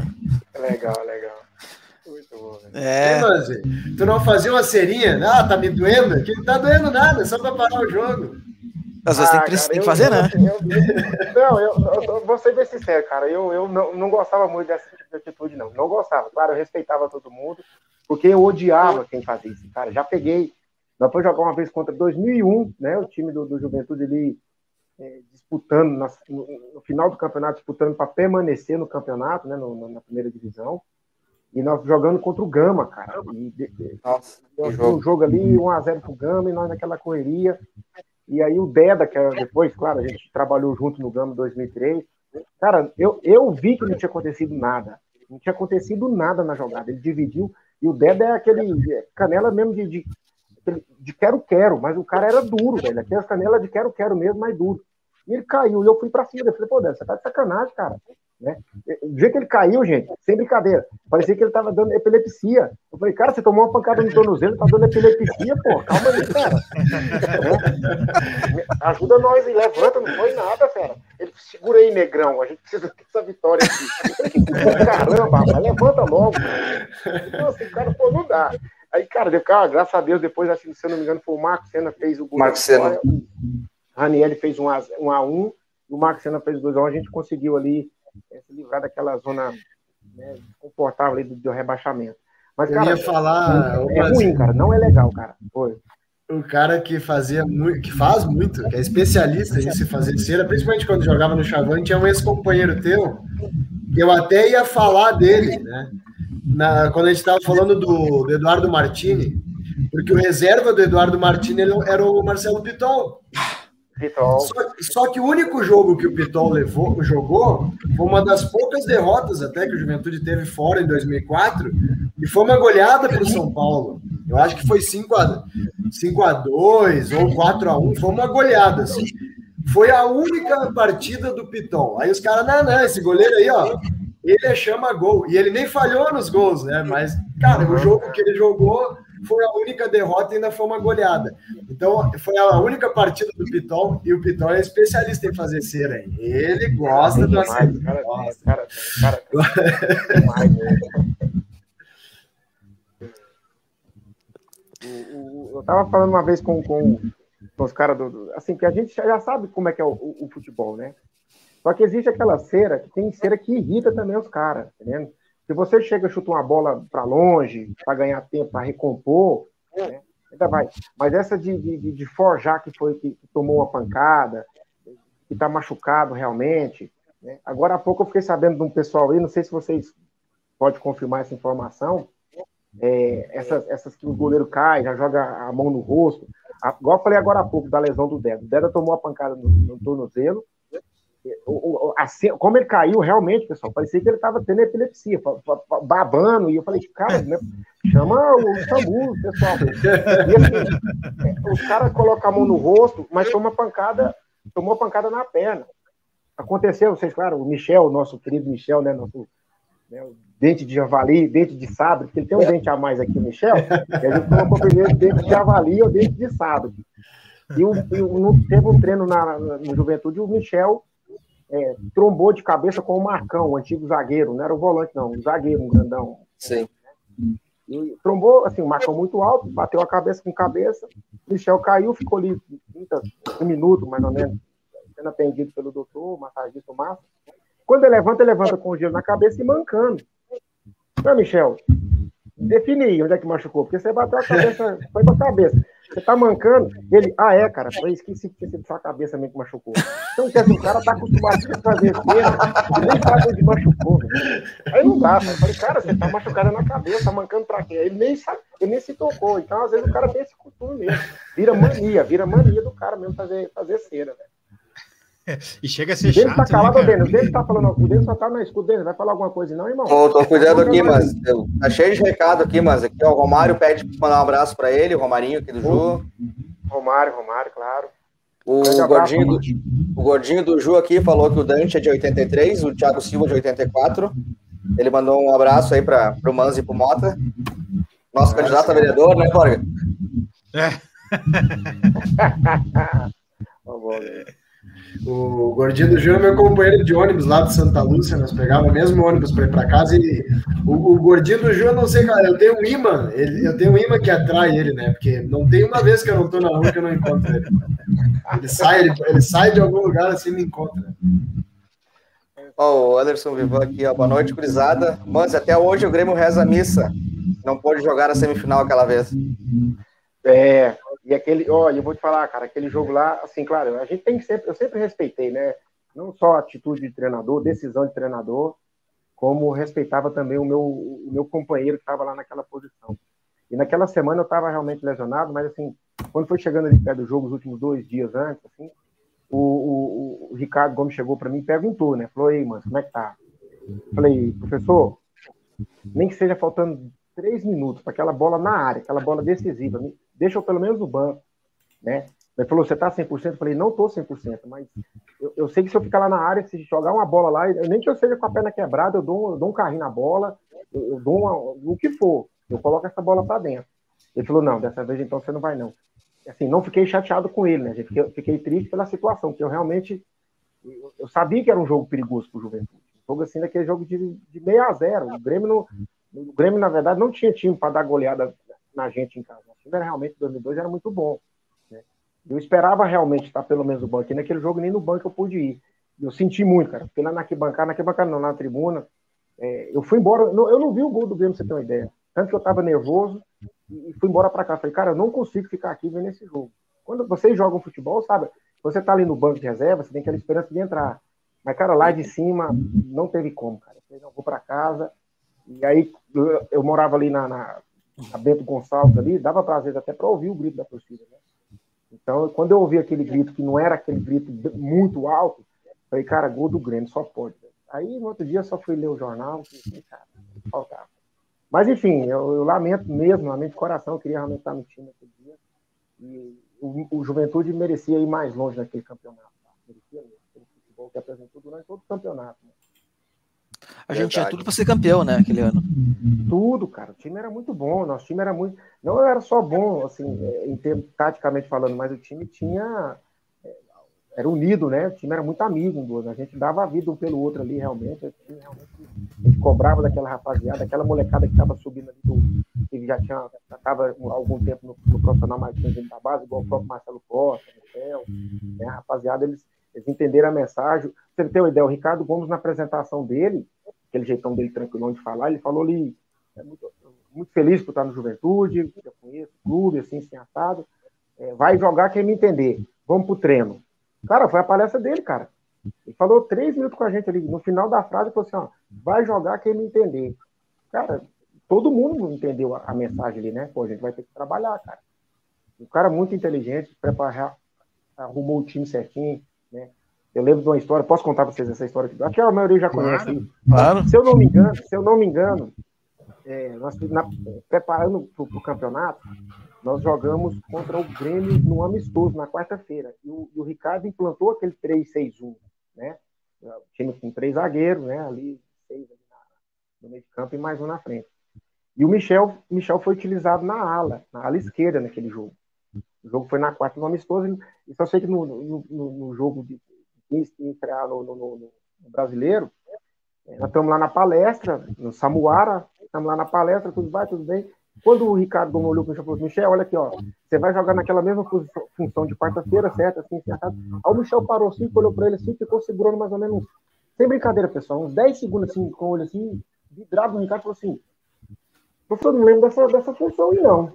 Legal, legal. Muito bom, né? É. Mas, tu não fazia uma cerinha? Ah, tá me doendo? Aqui não tá doendo nada, só pra parar o jogo. Às vezes Ah, tem que, cara, tem que eu- fazer, eu- né? eu- não, eu, eu, eu vou ser bem sincero, cara. Eu, eu não, não gostava muito dessa tipo de atitude, não. Não gostava. Claro, eu respeitava todo mundo, porque eu odiava quem fazia isso. Cara, já peguei. Nós fomos jogar uma vez contra dois mil e um, né? O time do, do Juventude ali é, disputando na- no, no final do campeonato, disputando para permanecer no campeonato, né? No, na primeira divisão. E nós jogando contra o Gama, cara. E, de, de, Nossa, que um jogo. jogo ali, um a zero pro Gama, e nós naquela correria. E aí o Deda, que era depois, claro, a gente trabalhou junto no Gama em dois mil e três. Cara, eu, eu vi que não tinha acontecido nada. Não tinha acontecido nada na jogada. Ele dividiu. E o Deda é aquele é canela mesmo de, de, de quero-quero, mas o cara era duro, velho. Aquelas canelas de quero-quero mesmo, mais duro. E ele caiu, e eu fui pra cima dele. Falei, pô, Deda, você tá de sacanagem, cara. Né? Do jeito que ele caiu, gente, sem brincadeira, parecia que ele tava dando epilepsia. Eu falei, cara, você tomou uma pancada no tornozelo, tá dando epilepsia, pô, calma aí, cara. Né? Ajuda nós e levanta, não foi nada, cara. Ele, segura aí, negrão, a gente precisa dessa vitória aqui. Eu falei, que caramba, rapaz, levanta logo. Então, assim, cara, pô, não dá. Aí, cara, deu, cara, graças a Deus, depois, assim, se eu não me engano, foi o Marcos Senna fez o gol. Marcos Senna. O Ranieri fez um a um, e o Marcos Senna fez dois a um, a gente conseguiu ali se livrar daquela zona, né, confortável ali do, do rebaixamento. Mas, Eu cara, ia falar, é, é ruim, cara, não é legal, cara. Foi. O cara que fazia muito, que faz muito, que é especialista nisso em fazer cera, principalmente quando jogava no Chavante, é um ex-companheiro teu. Eu até ia falar dele, né? Na, quando a gente estava falando do, do Eduardo Martini, porque o reserva do Eduardo Martini ele era o Marcelo Pitol. Pitol. Só, só que o único jogo que o Pitol levou, jogou foi uma das poucas derrotas até que o Juventude teve fora em dois mil e quatro, e foi uma goleada para o São Paulo. Eu acho que foi cinco a dois ou quatro a um, foi uma goleada. Assim. Foi a única partida do Pitol. Aí os caras, não, não, esse goleiro aí, ó, ele chama gol. E ele nem falhou nos gols, né? Mas, cara, o jogo que ele jogou foi a única derrota e ainda foi uma goleada. Então, foi a única partida do Pitol, e o Pitol é especialista em fazer cera aí. Ele gosta da cera. Cara, cara, cara, cara, demais, né? o, o, eu tava falando uma vez com, com, com os caras do, do. Assim, que a gente já sabe como é que é o, o, o futebol, né? Só que existe aquela cera, que tem cera que irrita também os caras, entendeu? Se você chega e chuta uma bola para longe, para ganhar tempo, para recompor, né? Ainda vai. Mas essa de, de, de forjar que foi que, que tomou uma pancada, que está machucado realmente, né? Agora há pouco eu fiquei sabendo de um pessoal aí, não sei se vocês podem confirmar essa informação, é, essas, essas que o goleiro cai, já joga a mão no rosto, a, igual eu falei agora há pouco da lesão do Deda. O Deda tomou a pancada no, no tornozelo, o, o, a, como ele caiu, realmente, pessoal, parecia que ele estava tendo epilepsia, babando, e eu falei, cara, né, chama o SAMU, pessoal. E assim, os caras colocam a mão no rosto, mas toma pancada, tomou pancada na perna. Aconteceu, vocês, claro, o Michel, nosso querido Michel, né, nosso né, dente de javali, dente de sabre, porque ele tem um dente a mais aqui, o Michel, e a gente colocou primeiro dente de javali ou dente de sabre. E, o, e o, teve um treino na, na, no Juventude, o Michel é, trombou de cabeça com o Marcão, o antigo zagueiro, não era o volante, não, um zagueiro, um grandão. Sim. E trombou, assim, o Marcão muito alto, bateu a cabeça com cabeça, o Michel caiu, ficou ali trinta, um minuto, mais ou menos, sendo atendido pelo doutor, o massagista Márcio. Quando ele levanta, ele levanta com o gelo na cabeça e mancando. Não, Michel, define aí onde é que machucou, porque você bateu a cabeça, foi pra cabeça. Você tá mancando? Ele, ah, é, cara, foi esqueci que tinha sido sua cabeça mesmo que machucou. Então, quer dizer, o cara tá acostumado a fazer cera, ele nem sabe onde machucou. Velho. Aí não dá, cara. Eu falei, cara, você tá machucado na cabeça, tá mancando pra quê? Ele nem sabe, ele nem se tocou. Então, às vezes, o cara tem esse costume mesmo. Vira mania, vira mania do cara mesmo fazer, fazer cera, velho. E chega a ser o chato, tá calado, né, Denis? O Denis tá falando, o Denis só tá na escuta dele. Vai falar alguma coisa, não, irmão? Tô, tô cuidando aqui, mas eu, tá cheio de recado aqui, mas aqui, ó, o Romário pede pra mandar um abraço pra ele, o Romarinho aqui do Ju. Romário, Romário, claro. O gordinho, do, o gordinho do Ju aqui falou que o Dante é de oitenta e três, o Thiago Silva de oitenta e quatro. Ele mandou um abraço aí para o Manzi e pro Mota. Nosso é, candidato a vereador, né, Borga? É. O Gordinho do Ju é meu companheiro de ônibus lá de Santa Lúcia, nós pegávamos o mesmo ônibus para ir para casa e o, o Gordinho do Ju, eu não sei, cara, eu tenho um imã, ele, eu tenho um imã que atrai ele, né, porque não tem uma vez que eu não tô na rua que eu não encontro ele. Ele sai, ele, ele sai de algum lugar assim e me encontra. Ó, oh, o Anderson Vivan aqui, ó, boa noite, gurizada. Mas até hoje o Grêmio reza a missa, não pôde jogar a semifinal aquela vez. É... E aquele, ó, eu vou te falar, cara, aquele jogo lá, assim, claro, a gente tem que sempre, eu sempre respeitei, né? Não só a atitude de treinador, decisão de treinador, como respeitava também o meu, o meu companheiro que estava lá naquela posição. E naquela semana eu estava realmente lesionado, mas assim, quando foi chegando ali perto do jogo, os últimos dois dias antes, assim, o, o, o Ricardo Gomes chegou para mim e perguntou, né? Falou, ei, mano, como é que tá? Falei, professor, nem que seja faltando três minutos para aquela bola na área, aquela bola decisiva, deixa eu pelo menos no banco, né? Ele falou, você tá cem por cento? Eu falei, não tô cem por cento, mas eu, eu sei que se eu ficar lá na área, se jogar uma bola lá, nem que eu seja com a perna quebrada, eu dou, eu dou um carrinho na bola, eu, eu dou uma, o que for, eu coloco essa bola para dentro. Ele falou, não, dessa vez então você não vai não. Assim, não fiquei chateado com ele, né? Fiquei, fiquei triste pela situação, porque eu realmente, eu, eu sabia que era um jogo perigoso pro Juventude. Um jogo assim, daquele jogo de, de meio a zero. O Grêmio, não, o Grêmio, na verdade, não tinha time para dar goleada na gente em casa. O time era realmente, dois mil e dois era muito bom. Né? Eu esperava realmente estar pelo menos no banco. E naquele jogo, nem no banco eu pude ir. Eu senti muito, cara. Fiquei lá na arquibancada, na arquibancada não, na tribuna. É, eu fui embora, eu não vi o gol do Grêmio, pra você ter uma ideia. Tanto que eu estava nervoso e fui embora para cá. Falei, cara, eu não consigo ficar aqui vendo esse jogo. Quando vocês jogam futebol, sabe? Você tá ali no banco de reserva, você tem aquela esperança de entrar. Mas, cara, lá de cima, não teve como, cara. Eu falei, não, vou para casa. E aí, eu, eu morava ali na, na, na Bento Gonçalves ali, dava prazer até para ouvir o grito da torcida, né? Então, quando eu ouvi aquele grito, que não era aquele grito muito alto, falei, cara, gol do Grêmio, só pode. Aí, no outro dia, só fui ler o jornal, e, cara, faltava. Mas, enfim, eu, eu lamento mesmo, lamento de coração, eu queria realmente estar no time naquele dia. E o, o Juventude merecia ir mais longe naquele campeonato. Tá? Merecia mesmo, aquele futebol que apresentou durante todo o campeonato. Né? A gente tinha tudo para ser campeão, né, aquele ano. Tudo, cara. O time era muito bom. Nosso time era muito... Não era só bom, assim, em termos taticamente falando, mas o time tinha... Era unido, né? O time era muito amigo um do outro. A gente dava a vida um pelo outro ali, realmente. A gente, realmente, a gente cobrava daquela rapaziada, daquela molecada que estava subindo ali, do, que já tinha, já estava há algum tempo no, no profissional mais dentro da base, igual o próprio Marcelo Costa, Michel, né? A rapaziada, eles, eles entenderam a mensagem. Você tem uma ideia, o Ricardo Gomes, na apresentação dele, aquele jeitão dele tranquilão de falar, ele falou ali, é muito, muito feliz por estar no Juventude, eu conheço o clube, assim, assim, assado, é, vai jogar quem me entender, vamos pro treino. Cara, foi a palestra dele, cara. Ele falou três minutos com a gente ali. No final da frase, ele falou assim, ó, vai jogar quem me entender. Cara, todo mundo entendeu a, a mensagem ali, né? Pô, a gente vai ter que trabalhar, cara. Um cara muito inteligente, preparar, arrumou o time certinho, né? Eu lembro de uma história, posso contar para vocês essa história aqui? Acho que a maioria já conhece. Claro, claro. Se eu não me engano, se eu não me engano, é, nós na, preparando para o campeonato, nós jogamos contra o Grêmio no amistoso, na quarta-feira. E o, e o Ricardo implantou aquele três seis um, né? O time com três zagueiros, né? Ali, seis ali na, no meio de campo e mais um na frente. E o Michel, Michel foi utilizado na ala, na ala esquerda naquele jogo. O jogo foi na quarta no amistoso, e só sei que no, no, no, no jogo de estrear no, no, no, no brasileiro, nós estamos lá na palestra, no Samuara, estamos lá na palestra, tudo vai, tudo bem. Quando o Ricardo olhou para o Michel, falou: Michel, olha aqui, ó, você vai jogar naquela mesma posição, função de quarta-feira, certo? Assim, assim, assim. Aí o Michel parou assim, olhou para ele assim, ficou segurando mais ou menos, sem brincadeira, pessoal, uns dez segundos assim, com o olho assim, vidrado no Ricardo, falou assim: professor, não lembro dessa, dessa função aí, não.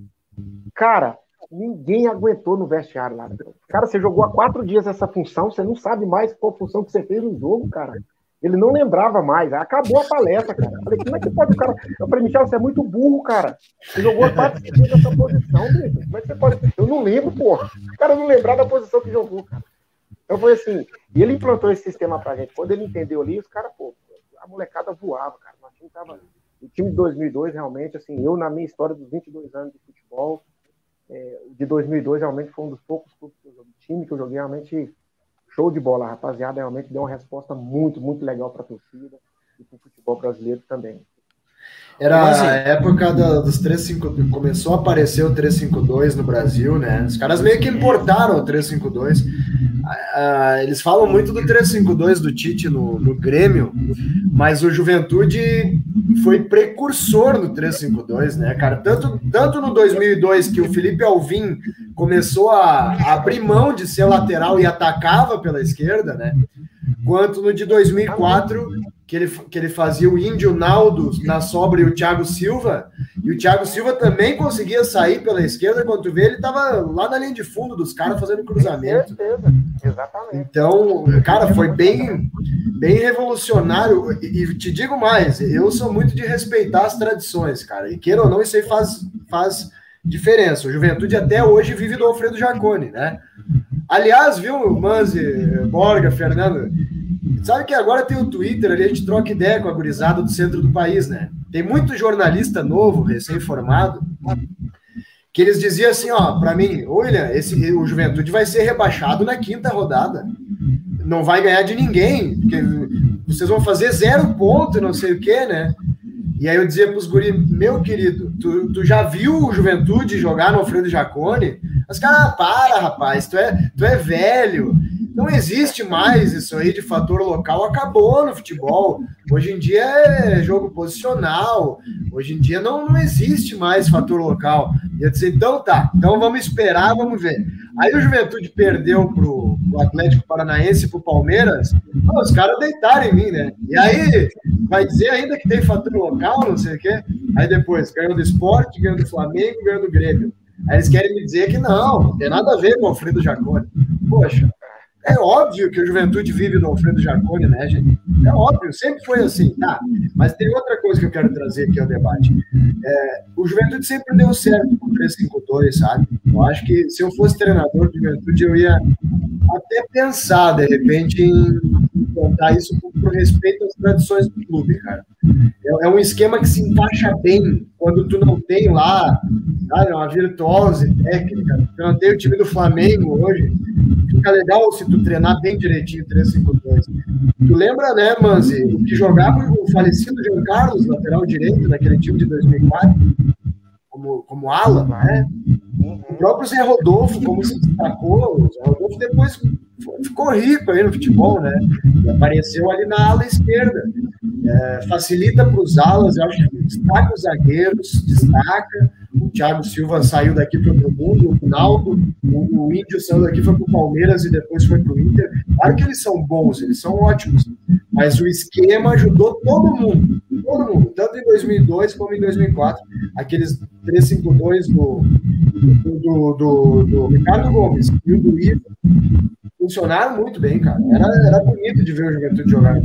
Cara, ninguém aguentou no vestiário lá. Cara, você jogou há quatro dias essa função, você não sabe mais qual função que você fez no jogo, cara. Ele não lembrava mais. Acabou a palestra, cara. Eu falei: como é que pode o cara... Eu falei: Michel, você é muito burro, cara. Você jogou há quatro dias nessa posição, bicho. Como é que você pode... Eu não lembro, porra. O cara não lembrar da posição que jogou, cara. Então foi assim. E ele implantou esse sistema pra gente. Quando ele entendeu ali, os caras, pô, a molecada voava, cara. O time tava... O time de dois mil e dois, realmente, assim, eu, na minha história dos vinte e dois anos de futebol, é, de dois mil e dois, realmente foi um dos poucos clubes que eu joguei, time que eu joguei, realmente show de bola, rapaziada, realmente deu uma resposta muito, muito legal para a torcida e para o futebol brasileiro também. Era a época da, dos três cinco dois, começou a aparecer o três cinco dois no Brasil, né? Os caras meio que importaram o três cinco dois. Ah, eles falam muito do três cinco dois do Tite no, no Grêmio, mas o Juventude foi precursor no três cinco dois, né, cara? Tanto, tanto no dois mil e dois, que o Felipe Alvim começou a, a abrir mão de ser lateral e atacava pela esquerda, né? Quanto no de dois mil e quatro, que ele, que ele fazia o Índio Naldo na sobra e o Thiago Silva, e o Thiago Silva também conseguia sair pela esquerda, quando tu vê, ele estava lá na linha de fundo dos caras fazendo cruzamento. Certeza. Exatamente. Então, cara, foi bem, bem revolucionário, e, e te digo mais, eu sou muito de respeitar as tradições, cara, e queira ou não, isso aí faz, faz diferença. O Juventude até hoje vive do Alfredo Jaconi, né? Aliás, viu, Manzi, Borga, Fernando, sabe que agora tem o Twitter ali, a gente troca ideia com a gurizada do centro do país, né? Tem muito jornalista novo, recém-formado, que eles diziam assim, ó, pra mim: olha, esse, o Juventude vai ser rebaixado na quinta rodada, não vai ganhar de ninguém, porque vocês vão fazer zero ponto, não sei o quê, né? E aí eu dizia pros guri: meu querido, tu, tu já viu o Juventude jogar no Alfredo Jaconi? Os caras: ah, para, rapaz, tu é, tu é velho, não existe mais isso aí de fator local, acabou no futebol, hoje em dia é jogo posicional, hoje em dia não, não existe mais fator local. E eu disse: então tá, então vamos esperar, vamos ver. Aí o Juventude perdeu pro, pro Atlético Paranaense e pro Palmeiras, oh, os caras deitaram em mim, né? E aí vai dizer ainda que tem fator local, não sei o quê. Aí depois ganhou do Sport, ganhou do Flamengo, ganhou do Grêmio. Aí eles querem me dizer que não, não tem nada a ver com o Alfredo Jaconi. Poxa, é óbvio que o Juventude vive do Alfredo Jaconi, né, gente? É óbvio, sempre foi assim, tá? Mas tem outra coisa que eu quero trazer aqui ao debate. É, o Juventude sempre deu certo com o três cinco dois, sabe? Eu acho que se eu fosse treinador do Juventude, eu ia até pensar, de repente, em contar isso por, por respeito às tradições do clube, cara. É, é um esquema que se encaixa bem quando tu não tem lá, sabe, uma virtuose técnica. Tu não tem o time do Flamengo hoje. Fica legal se tu treinar bem direitinho o três cinco dois. Tu lembra, né, Manzi, o que jogava o falecido Jean Carlos, lateral direito, naquele time de dois mil e quatro, como, como ala, né? O próprio Zé Rodolfo, como se destacou, o Zé Rodolfo depois ficou rico aí no futebol, né? E apareceu ali na ala esquerda. É, facilita para os alas, eu acho que destaca os zagueiros, destaca. O Thiago Silva saiu daqui para o mundo, o Naldo, o, o Índio saiu daqui, foi para o Palmeiras e depois foi para o Inter. Claro que eles são bons, eles são ótimos, mas o esquema ajudou todo mundo, todo mundo, tanto em dois mil e dois como em dois mil e quatro, aqueles três cinco dois do, do, do, do, do Ricardo Gomes e o do Ivo funcionaram muito bem, cara. Era, era bonito de ver o Juventude jogar.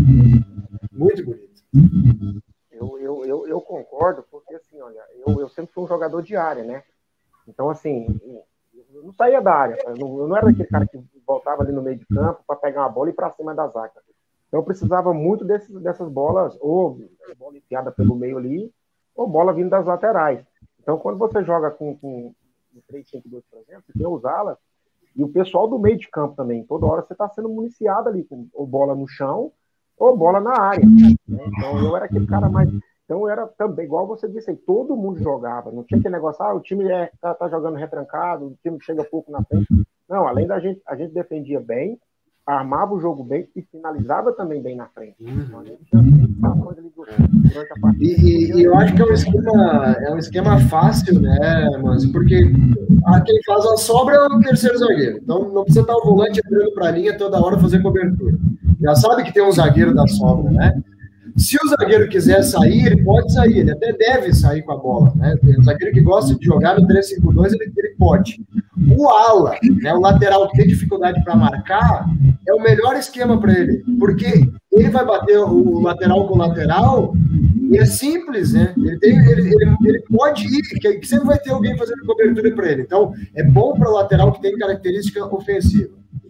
Muito bonito. Eu, eu, eu, eu concordo, porque assim, olha, eu, eu sempre fui um jogador de área, né? Então, assim, eu não saía da área, eu não, eu não era aquele cara que voltava ali no meio de campo para pegar uma bola e ir para cima da zaga. Então eu precisava muito desses, dessas bolas, ou bola enfiada pelo meio ali, ou bola vindo das laterais. Então quando você joga com, com três cinco dois, por exemplo, você tem os alas, e o pessoal do meio de campo também, toda hora você está sendo municiado ali, com ou bola no chão, ou bola na área. Né? Então eu era aquele cara mais... Então era também, igual você disse aí, todo mundo jogava, não tinha aquele negócio, ah, o time é, tá, tá jogando retrancado, o time chega pouco na frente. Não, além da gente, a gente defendia bem, armava o jogo bem e finalizava também bem na frente. Então, a gente tinha situações ali durante a partida. E, e eu acho que é um esquema, é um esquema fácil, né, Manzi? Porque a quem faz a sobra é o terceiro zagueiro. Então não precisa estar o volante entrando para a linha toda hora fazer cobertura. Já sabe que tem um zagueiro da sobra, né? Se o zagueiro quiser sair, ele pode sair, ele até deve sair com a bola, né? O zagueiro que gosta de jogar no três cinco dois, ele, ele pode. O ala, né, o lateral que tem dificuldade para marcar, é o melhor esquema para ele, porque ele vai bater o lateral com o lateral e é simples, né? Ele, tem, ele, ele, ele pode ir, que sempre vai ter alguém fazendo cobertura para ele. Então, é bom para o lateral que tem característica ofensiva.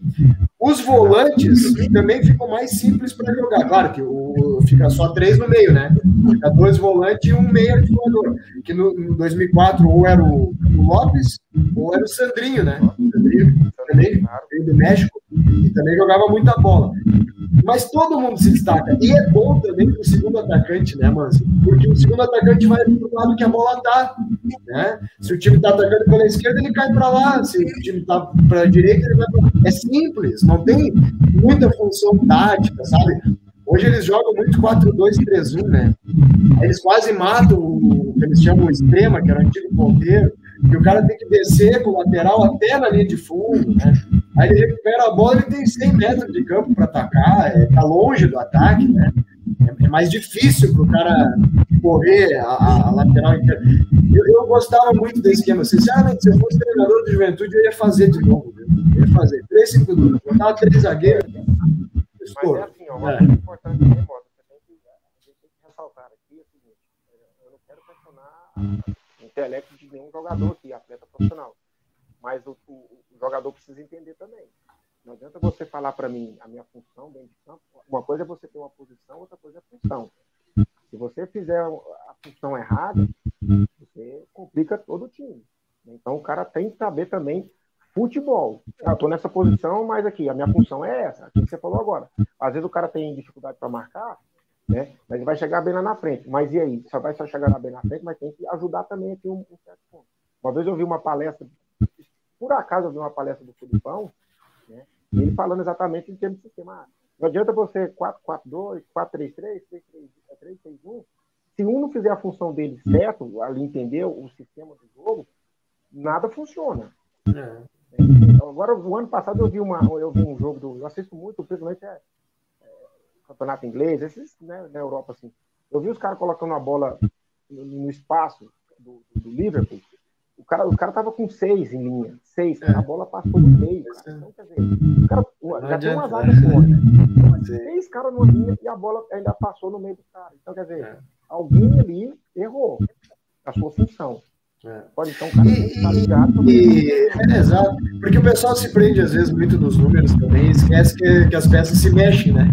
Os volantes também ficam mais simples para jogar. Claro que o, fica só três no meio, né? Fica dois volantes e um meio articulador. Que no, no dois mil e quatro ou era o, o Lopes ou era o Sandrinho, né? O Sandrinho também veio do México e também jogava muita bola. Mas todo mundo se destaca. E é bom também para o segundo atacante, né, Manzi? Porque o segundo atacante vai para o lado que a bola está. Né? Se o time está atacando pela esquerda, ele cai para lá. Se o time está para a direita, ele vai para lá. É simples, não tem muita função tática, sabe? Hoje eles jogam muito quatro dois três um, né? Eles quase matam o que eles chamam o extrema, que era o antigo ponteiro, que o cara tem que descer com o lateral até na linha de fundo, né? Aí ele recupera a bola, ele tem cem metros de campo para atacar, está longe do ataque, né? É mais difícil para o cara correr a, a lateral inteira. Eu, eu gostava muito desse esquema. Sinceramente, se eu fosse treinador do Juventude, eu ia fazer de novo. Viu? Eu ia fazer três cinco dois, botava três zagueiros. Mas é assim, ó, uma coisa importante que você tem que, a gente tem que ressaltar aqui é o seguinte: eu não quero questionar o intelecto de nenhum jogador aqui, atleta profissional. Mas o, o, o jogador precisa entender também. Não adianta você falar para mim a minha função dentro de campo. Uma coisa é você ter uma posição, outra coisa é a função. Se você fizer a função errada, você complica todo o time. Então o cara tem que saber também futebol. Eu estou nessa posição, mas aqui a minha função é essa. Aquilo que você falou agora. Às vezes o cara tem dificuldade para marcar, né? Mas ele vai chegar bem lá na frente. Mas e aí? Só vai só chegar bem na frente, mas tem que ajudar também aqui um, um certo ponto. Uma vez eu vi uma palestra, por acaso eu vi uma palestra do Filipão, né? E ele falando exatamente em termos de sistema. Não adianta você quatro quatro dois, quatro três três, três três um. Se um não fizer a função dele certo, ali entender o sistema do jogo, nada funciona. É. Agora, o ano passado eu vi, uma, eu vi um jogo do. Eu assisto muito, principalmente é, é, campeonato inglês, esses, né, na Europa, assim. Eu vi os caras colocando a bola no, no espaço do, do Liverpool. O cara, o cara tava com seis em linha. Seis. É. A bola passou no meio, cara. Então, quer dizer, o cara já não tem uma zaga fora, né? Então, seis caras numa linha e a bola ainda passou no meio do cara. Então, quer dizer, é. alguém ali errou a sua função. É. Pode então o cara tem que estar ligado. E, é, exato. Porque o pessoal se prende, às vezes, muito nos números também e esquece que, que as peças se mexem, né?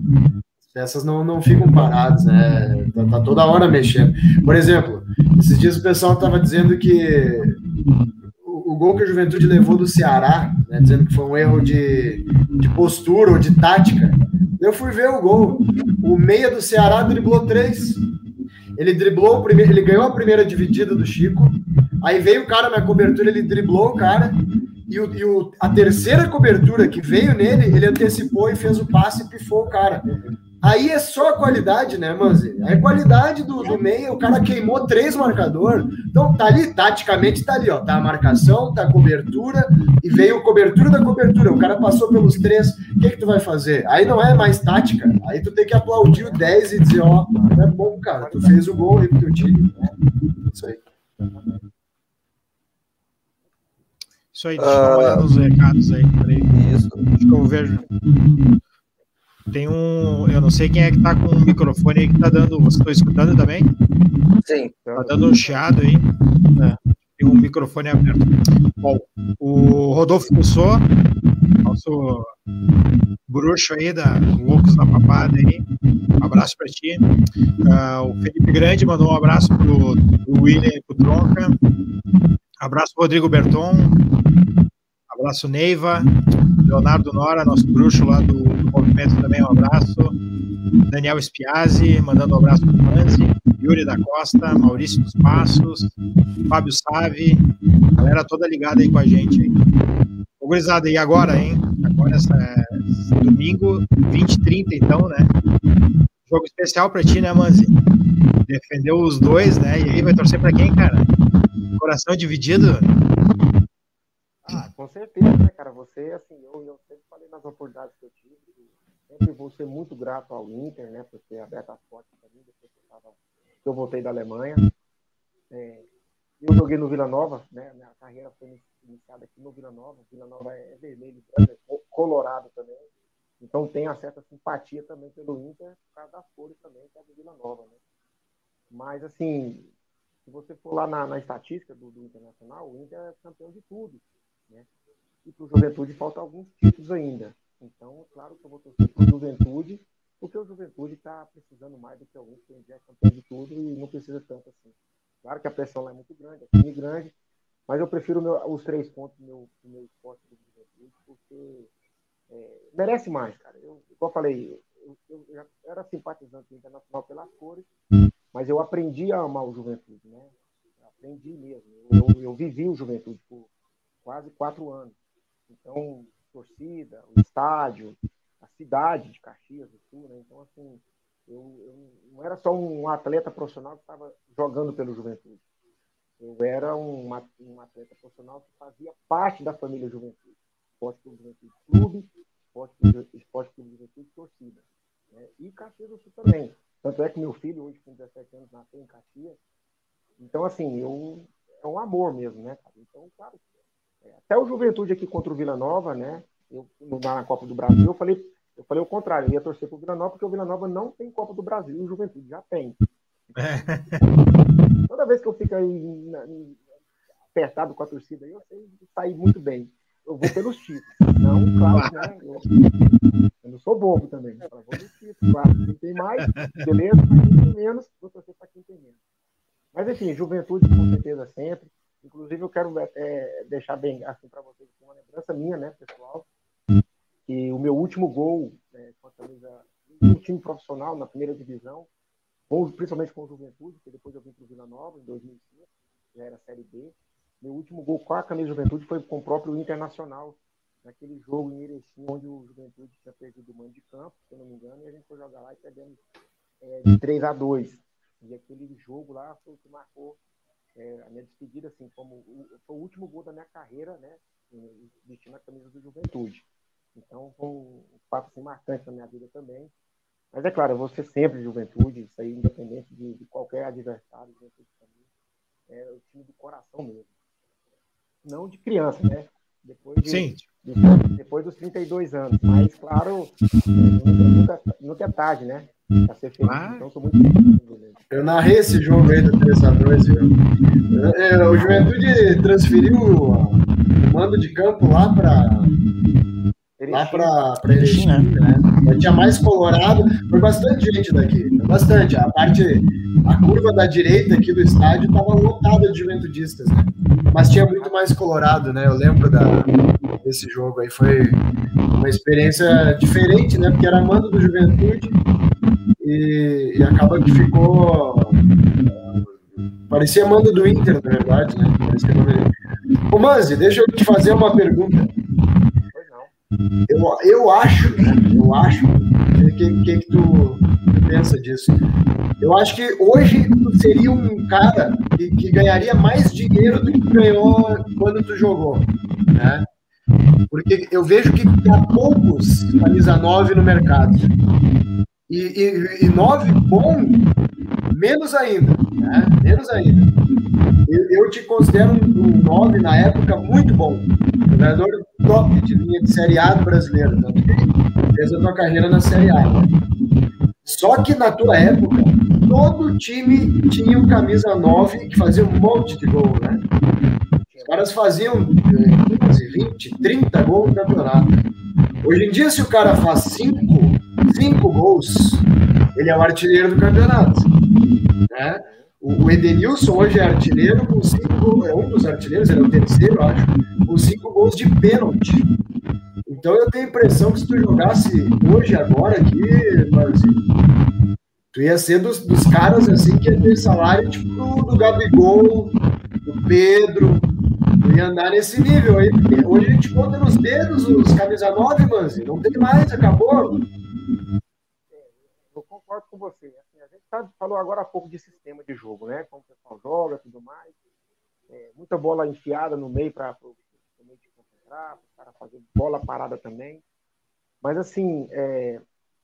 As peças não, não ficam paradas, né? Tá, tá toda hora mexendo. Por exemplo, esses dias o pessoal estava dizendo que o, o gol que a Juventude levou do Ceará, né, dizendo que foi um erro de, de postura ou de tática. Eu fui ver o gol. O meia do Ceará driblou três. Ele driblou o primeiro, ele ganhou a primeira dividida do Chico, aí veio o cara na cobertura, ele driblou o cara, e, o, e o, a terceira cobertura que veio nele, ele antecipou e fez o passe e pifou o cara. Aí é só a qualidade, né, Manzi? A qualidade do, do meio, o cara queimou três marcadores. Então tá ali, taticamente tá ali, ó. Tá a marcação, tá a cobertura, e veio a cobertura da cobertura. O cara passou pelos três. O que que tu vai fazer? Aí não é mais tática. Aí tu tem que aplaudir o dez e dizer, ó, é bom, cara. Tu fez o gol aí pro teu time. Isso aí. Isso aí, deixa eu dar uma olhada nos recados aí. Peraí. Isso. Acho que eu vejo. Tem um, eu não sei quem é que tá com o microfone aí que tá dando, vocês estão escutando também? Sim. Tá dando um chiado aí. É. tem um microfone aberto. Bom, o Rodolfo Mussô, nosso bruxo aí da Loucos da Papada aí, um abraço para ti. Uh, o Felipe Grande mandou um abraço pro, pro William e pro Tronca. Abraço pro Rodrigo Berton. Abraço Neiva. Leonardo Nora, nosso bruxo lá do, do movimento também, um abraço. Daniel Spiazzi, mandando um abraço pro Manzi. Yuri da Costa, Maurício dos Passos, Fábio Savi, galera toda ligada aí com a gente. Hein? Ô, gurizada, e agora, hein? Agora, essa, esse domingo, vinte e trinta, então, né? Jogo especial pra ti, né, Manzi? Defendeu os dois, né? E aí, vai torcer pra quem, cara? Coração dividido? Ah, com certeza, né, cara? Você, assim, eu, eu sempre falei nas oportunidades que eu tive, sempre vou ser muito grato ao Inter, né, por ter aberto as portas para mim, depois que eu, tava, que eu voltei da Alemanha. É, eu joguei no Vila Nova, né, minha carreira foi iniciada aqui no Vila Nova. Vila Nova é vermelho, é colorado também, então tem uma certa simpatia também pelo Inter, por causa das cores também, que é do Vila Nova, né. Mas, assim, se você for lá na, na estatística do, do Internacional, o Inter é campeão de tudo, né, e para o Juventude faltam alguns títulos ainda. Então, claro que eu vou torcer para o Juventude, porque o Juventude está precisando mais do que o Inter, que já é campeão de tudo e não precisa tanto assim. Claro que a pressão lá é muito grande, é time grande, mas eu prefiro meu, os três pontos do meu, do meu esporte do Juventude, porque é, merece mais, cara. Eu, como eu falei, eu, eu, eu era simpatizante do Internacional pelas cores, mas eu aprendi a amar o Juventude, né? Eu aprendi mesmo. Eu, eu, eu vivi o Juventude por quase quatro anos. Então, torcida, o estádio, a cidade de Caxias do Sul, né? Então, assim, eu, eu não era só um atleta profissional que estava jogando pelo Juventude. Eu era um, um atleta profissional que fazia parte da família Juventude. Esporte Clube Juventude Clube, Esporte Clube Juventude Torcida. Né? E Caxias do Sul também. Tanto é que meu filho, hoje com dezessete anos, nasceu em Caxias. Então, assim, eu, é um amor mesmo, né, cara? Então, claro, até o Juventude aqui contra o Vila Nova, né? Eu, na Copa do Brasil, eu falei, eu falei o contrário, eu ia torcer pro Vila Nova, porque o Vila Nova não tem Copa do Brasil, e o Juventude já tem. Toda vez que eu fico aí na, apertado com a torcida, eu sei sair muito bem. Eu vou pelos títulos. Não, claro, né? Eu, eu não sou bobo também. Eu vou nos títulos, claro. Quem tem mais, beleza, mas quem tem menos, vou torcer para quem tem menos. Mas, enfim, Juventude, com certeza, sempre. Inclusive, eu quero é, deixar bem assim para vocês uma lembrança minha, né, pessoal, que o meu último gol é, com a camisa do time profissional na primeira divisão, ou principalmente com o Juventude, porque depois eu vim para o Vila Nova em dois mil e cinco, já era Série B. Meu último gol com a camisa do Juventude foi com o próprio Internacional, naquele jogo em Erechim, onde o Juventude tinha perdido o mando de campo, se eu não me engano, e a gente foi jogar lá e perdemos é, de três a dois. E aquele jogo lá foi o que marcou É, a minha despedida, assim, como o, foi o último gol da minha carreira, né, vestindo a camisa do Juventude. Então, foi um fato assim, marcante na minha vida também. Mas é claro, eu vou ser sempre Juventude, isso aí, independente de, de qualquer adversário. Juventude também é o time do coração mesmo. Não de criança, né? Depois de, Sim. De, depois dos trinta e dois anos. Mas, claro, nunca, nunca é tarde, né? Pra ser feliz. Ah. Então, sou muito feliz. Eu narrei esse jogo aí do três a dois. O Juventude transferiu o mando de campo lá para lá para Erechim, né? né? Tinha mais colorado, foi bastante gente daqui, bastante. A parte, a curva da direita aqui do estádio estava lotada de juventudistas, né? Mas tinha muito mais colorado, né? Eu lembro da, desse jogo aí, foi uma experiência diferente, né? Porque era mando do Juventude e, e acaba que ficou... Parecia mando do Inter, na verdade, né? Parecia mando... Ô, Manzi, deixa eu te fazer uma pergunta. Eu, eu acho, né? Eu acho, o que, que, que tu pensa disso? Eu acho que hoje tu seria um cara que, que ganharia mais dinheiro do que tu ganhou quando tu jogou, né? Porque eu vejo que há poucos camisa nove no mercado. E, e, e nove bom, menos ainda, né? Menos ainda. Eu, eu te considero um nove na época muito bom. Jogador top de linha de Série A do brasileiro. Tanto que fez a tua carreira na Série A. Né? Só que na tua época, todo time tinha um camisa nove que fazia um monte de gol, né? Os caras faziam quinze, vinte, trinta gols no campeonato. Hoje em dia, se o cara faz cinco gols, ele é o artilheiro do campeonato, né? O Edenilson hoje é artilheiro com cinco, é um dos artilheiros, ele é o terceiro, acho, com cinco gols de pênalti. Então eu tenho a impressão que se tu jogasse hoje, agora aqui, mas, tu ia ser dos, dos caras assim que ia ter salário tipo do, do Gabigol, do Pedro, tu ia andar nesse nível aí, porque hoje a gente conta nos dedos os camisa nove, mas não tem mais, acabou. Eu concordo com você. Assim, a gente tá, falou agora há pouco de sistema de jogo, né? Como o pessoal joga, tudo mais. É, muita bola enfiada no meio para o meio de concentrar, para o cara fazer bola parada também. Mas, assim, é,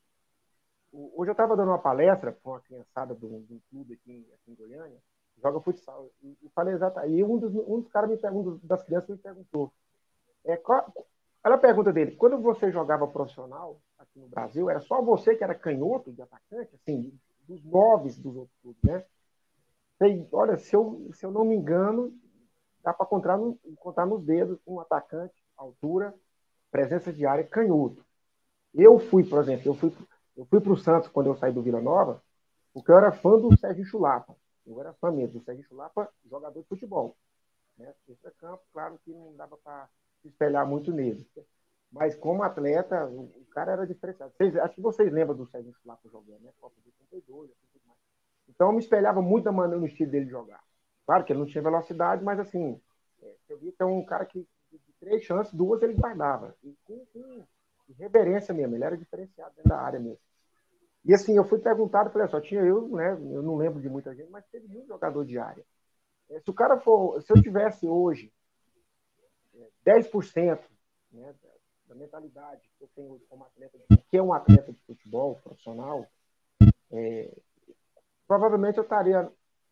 hoje eu estava dando uma palestra para uma criançada de um, de um clube aqui, aqui em Goiânia, joga futsal. E, e falei exatamente. E um dos, um dos caras me perguntou, das crianças me perguntou. É, qual, olha a pergunta dele. Quando você jogava profissional aqui no Brasil, era só você que era canhoto de atacante, assim, dos nove dos outros clubes, né? E, olha, se eu, se eu não me engano, dá para contar, no, contar nos dedos um atacante, altura, presença de área, canhoto. Eu fui, por exemplo, eu fui, eu fui para o Santos quando eu saí do Vila Nova, porque eu era fã do Sérgio Chulapa. Eu era fã mesmo do Sérgio Chulapa, jogador de futebol. Né? Esse campo, claro que não dava para se espelhar muito nele. Mas como atleta, o cara era diferenciado. Vocês, acho que vocês lembram do Sérgio Chulapa jogando, né? Copa de oitenta e dois, assim, tudo mais. Então eu me espelhava muito da maneira no estilo dele jogar. Claro que ele não tinha velocidade, mas assim, é, eu vi que é um cara que de três chances, duas ele guardava. E com, com reverência mesmo, ele era diferenciado dentro da área mesmo. E assim, eu fui perguntado, falei, só tinha eu, né? Eu não lembro de muita gente, mas teve muito jogador de área. É, se o cara for, se eu tivesse hoje é, dez por cento, né, da mentalidade que eu tenho como atleta, que é um atleta de futebol profissional, é, provavelmente eu estaria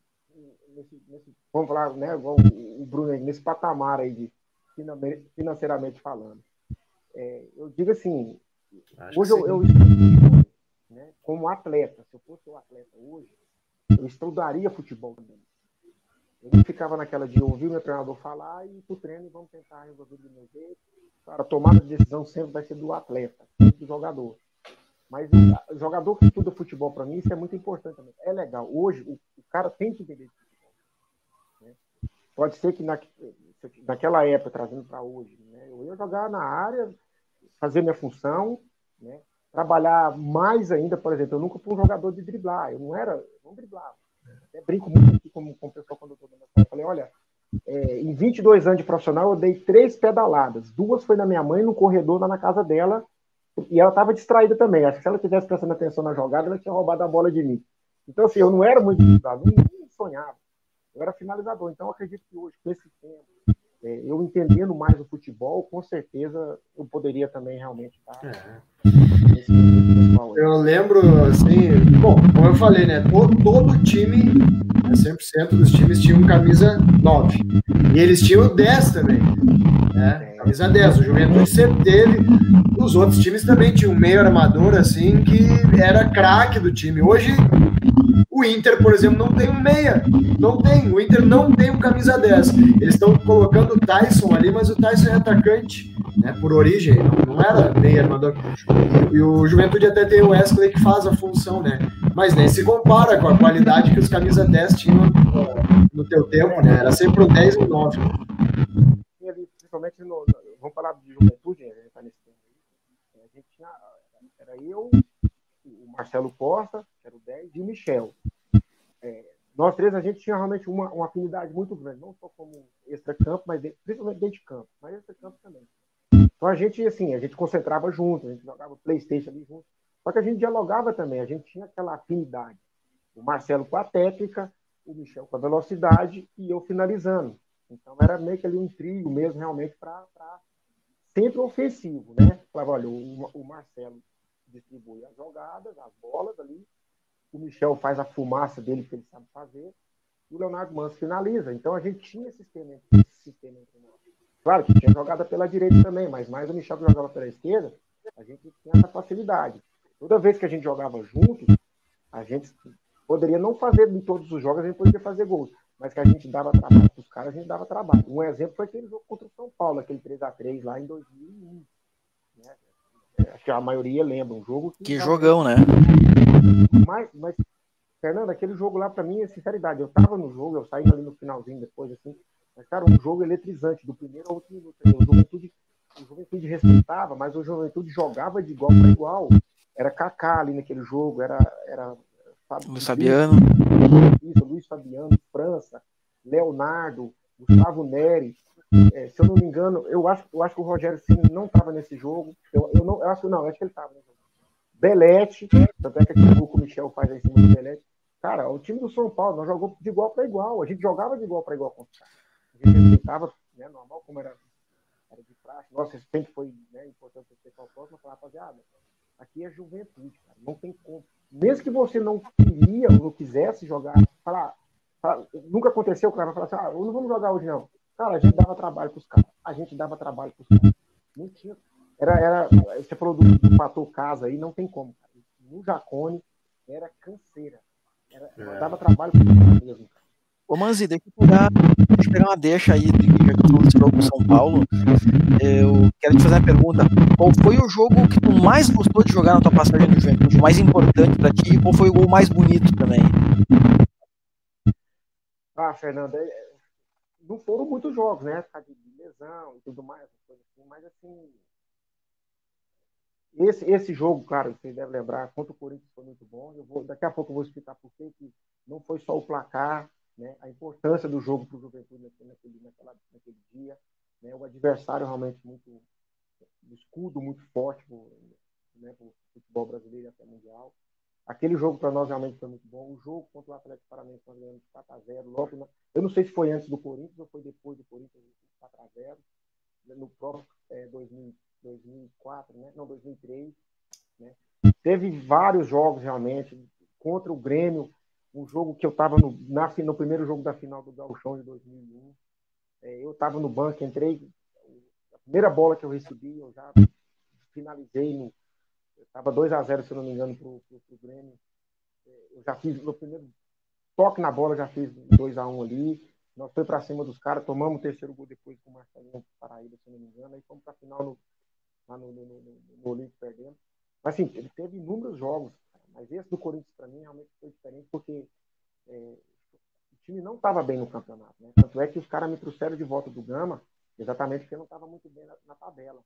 nesse, nesse, vamos falar, né, igual o Bruno, nesse patamar aí de financeiramente falando. É, eu digo assim, Acho hoje eu, eu estudo, né, como atleta, se eu fosse um atleta hoje, eu estudaria futebol também. Eu não ficava naquela de ouvir o meu treinador falar e ir pro treino e vamos tentar resolver do meu jeito. Claro, a tomada de decisão sempre vai ser do atleta, do jogador. Mas o jogador que estuda futebol, para mim, isso é muito importante também. É legal. Hoje, o, o cara tem que entender de futebol. Né? Pode ser que na, naquela época, trazendo para hoje, né, eu ia jogar na área, fazer minha função, né, trabalhar mais ainda, por exemplo, eu nunca fui um jogador de driblar. Eu não era, eu não driblava. Até brinco muito aqui com, com o pessoal quando eu estou dando essa. Eu falei, olha, é, em vinte e dois anos de profissional, eu dei três pedaladas. Duas foi na minha mãe, no corredor, lá na casa dela, e ela estava distraída também. Acho que se ela tivesse prestando atenção na jogada, ela tinha roubado a bola de mim. Então, assim, eu não era muito driblado, não, não sonhava. Eu era finalizador. Então, eu acredito que hoje, com esse tempo, é, eu entendendo mais o futebol, com certeza eu poderia também realmente estar... É. Eu lembro, assim, bom, como eu falei, né, todo, todo time, cem por cento dos times tinham camisa nove, e eles tinham dez também, né, camisa dez, o Juventude sempre teve, os outros times também tinham um meio armador, assim, que era craque do time. Hoje, o Inter, por exemplo, não tem um meia, não tem, o Inter não tem um camisa dez, eles estão colocando o Tyson ali, mas o Tyson é atacante, né, por origem, não, não era meio armador. E, e o Juventude até tem o Wesley que faz a função, né? Mas nem se compara com a qualidade que os camisa dez tinham uh, no teu tempo, né? Era sempre um dez e um nove. Principalmente no, vamos falar de Juventude, a gente tá nesse tempo aí. A gente tinha, era eu, o Marcelo Costa, que era o dez, e o Michel. É, nós três, a gente tinha realmente uma, uma afinidade muito grande, não só como extra-campo, mas de, principalmente dentro de campo, mas extra-campo também. Então a gente, assim, a gente concentrava junto, a gente jogava PlayStation ali junto, só que a gente dialogava também, a gente tinha aquela afinidade. O Marcelo com a técnica, o Michel com a velocidade e eu finalizando. Então era meio que ali um trio mesmo, realmente, para centro ofensivo, né? Falava, olha, o, o Marcelo distribui as jogadas, as bolas ali, o Michel faz a fumaça dele que ele sabe fazer, e o Leonardo Manso finaliza. Então a gente tinha esse sistema, esse sistema entre nós. Claro que tinha jogada pela direita também, mas mais o Michel que jogava pela esquerda, a gente tinha essa facilidade. Toda vez que a gente jogava juntos, a gente poderia não fazer em todos os jogos, a gente poderia fazer gols, mas que a gente dava trabalho para os caras, a gente dava trabalho. Um exemplo foi aquele jogo contra o São Paulo, aquele três a três lá em dois mil e um. Né? Acho que a maioria lembra, um jogo que... Que jogão, né? Mas, mas, Fernando, aquele jogo lá, para mim, é sinceridade, eu tava no jogo, eu saí ali no finalzinho depois, assim, mas, cara, um jogo eletrizante, do primeiro ao último minuto. O Juventude, o Juventude respeitava, mas o Juventude jogava de igual para igual. Era Kaká ali naquele jogo, era... era Fábio, Luiz Fabiano. Isso, Luiz Fabiano, França, Leonardo, Gustavo Neri. É, se eu não me engano, eu acho, eu acho que o Rogério Ceni não estava nesse jogo. Eu, eu, não, eu acho, não, eu acho que ele estava nesse jogo. Belete, tanto é que aquele gol que o Michel faz aí em cima do Belete. Cara, o time do São Paulo, nós jogamos de igual para igual. A gente jogava de igual para igual com os caras. A gente respeitava, né, normal, como era, era de praxe. Nossa, sempre foi, né, importante respeitar o próximo. Falar, rapaziada, aqui é Juventude, cara. Não tem como. Mesmo que você não queria ou não quisesse jogar, falar, falar nunca aconteceu, o cara vai falar assim, ah, não vamos jogar hoje não. Cara, a gente dava trabalho pros caras. A gente dava trabalho pros caras. Não tinha. Era, era, você falou do, do fator casa aí, não tem como, cara. No Jacone era canseira. Era, é. Dava trabalho pros caras mesmo, cara. Ô Manzi, deixa eu pegar, deixa eu pegar uma deixa aí, já que eu falei desse jogo com São Paulo. Eu quero te fazer uma pergunta. Qual foi o jogo que tu mais gostou de jogar na tua passagem no Juventude? O mais importante pra ti? E qual foi o gol mais bonito também? Ah, Fernando, é, não foram muitos jogos, né? Por causa de lesão e tudo mais, assim, mas assim. Esse, esse jogo, cara, você deve lembrar, contra o Corinthians foi muito bom. Eu vou, daqui a pouco eu vou explicar por que não foi só o placar. Né, a importância do jogo para o Juventude naquele, naquela, naquele dia, né, o adversário realmente muito, um escudo muito forte para né, o futebol brasileiro e até mundial. Aquele jogo para nós realmente foi muito bom. O jogo contra o Atlético Paranaense nós ganhamos quatro a zero. Logo na, eu não sei se foi antes do Corinthians ou foi depois do Corinthians, quatro a zero. No próprio é, dois mil, dois mil e quatro, né? Não, dois mil e três. Né? Teve vários jogos realmente contra o Grêmio. Um jogo que eu estava no, no primeiro jogo da final do Gauchão de dois mil e um. É, eu estava no banco, entrei. A primeira bola que eu recebi, eu já finalizei. No, estava dois a zero, se eu não me engano, para o Grêmio. É, eu já fiz no primeiro toque na bola, já fiz dois a um ali. Nós foi para cima dos caras, tomamos o terceiro gol depois com o Marcelinho Paraíba, se eu não me engano. Aí fomos para a final no, lá no, no, no, no Olímpico perdendo. Mas assim, ele teve inúmeros jogos. Mas esse do Corinthians, para mim, realmente foi diferente, porque é, o time não estava bem no campeonato. Né? Tanto é que os caras me trouxeram de volta do Gama, exatamente porque eu não estava muito bem na, na tabela.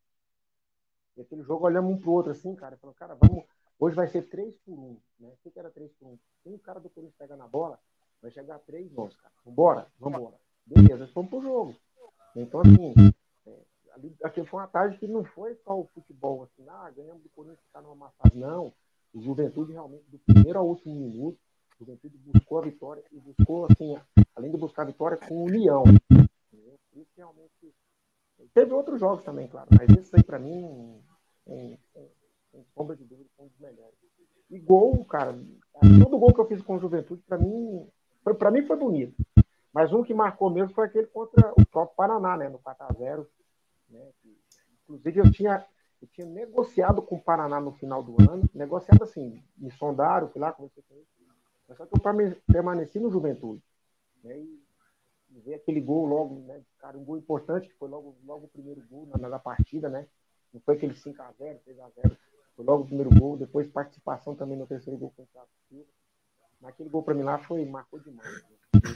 E aquele jogo, olhamos um para o outro assim, cara, falando, cara, vamos, hoje vai ser três por um. Né? O que era três por um? Tem um cara do Corinthians pega na bola, vai chegar a três nós, cara. Vambora, vambora. Beleza, fomos pro jogo. Então, assim, é, ali, aqui foi uma tarde que não foi só o futebol, assim, ah, ganhamos do Corinthians, ficar numa massagem, não. O Juventude realmente, do primeiro ao último minuto, o Juventude buscou a vitória e buscou, assim, além de buscar a vitória, com união. Isso realmente... Teve outros jogos também, claro, mas esse aí, pra mim, tem, tem, tem sombra de dúvida, foi um dos melhores. E gol, cara, todo gol que eu fiz com o Juventude, pra mim, foi, pra mim foi bonito. Mas um que marcou mesmo foi aquele contra o próprio Paraná, né, no quatro a zero. Né, que, inclusive, eu tinha... Eu tinha negociado com o Paraná no final do ano, negociado assim, me sondaram, fui lá, conversei com eles, mas só que eu permaneci no Juventude. Né, e, e ver aquele gol logo, né, cara, um gol importante, que foi logo, logo o primeiro gol na, na partida, né? Não foi aquele cinco a zero, seis a zero, foi logo o primeiro gol, depois participação também no terceiro gol com o Thiago Silva. Mas aquele gol para mim lá foi, marcou demais.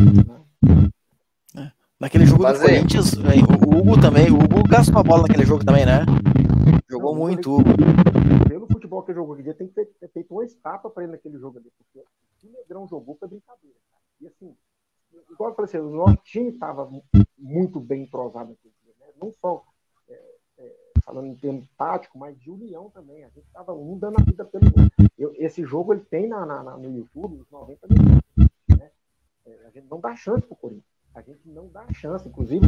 Né? É. Naquele jogo do Corinthians, o Hugo também, o Hugo gastou a bola naquele jogo também, né? Jogou não, muito, Hugo. Pelo futebol que ele jogou aquele dia, tem que ter, ter feito uma estátua para ele naquele jogo ali, porque o que o Negrão jogou foi brincadeira, cara. E assim, igual eu falei assim, o nosso time estava muito bem entrosado naquele dia, né? Não só é, é, falando em termos táticos, mas de união também. A gente estava um dando a vida pelo eu, esse jogo ele tem na, na, no YouTube os noventa minutos, né? É, a gente não dá chance pro Corinthians. A gente não dá chance, inclusive,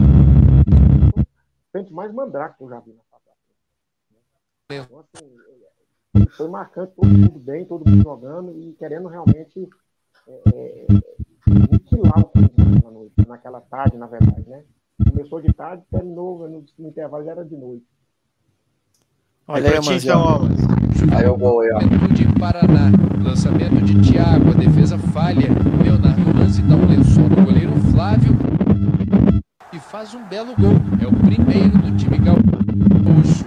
mais mandrake que eu já vi na favela. Então, assim, foi marcante, todo mundo bem, todo mundo jogando e querendo realmente é, aniquilar o Corinthians na noite, naquela tarde, na verdade, né? Começou de tarde, terminou no, no intervalo, já era de noite. Olha aí, ti, então, aí eu vou aí, ó. De Paraná, lançamento de Thiago, a defesa falha. Leonardo Manzi dá um lençol no goleiro Flávio e faz um belo gol. É o primeiro do time gaúcho.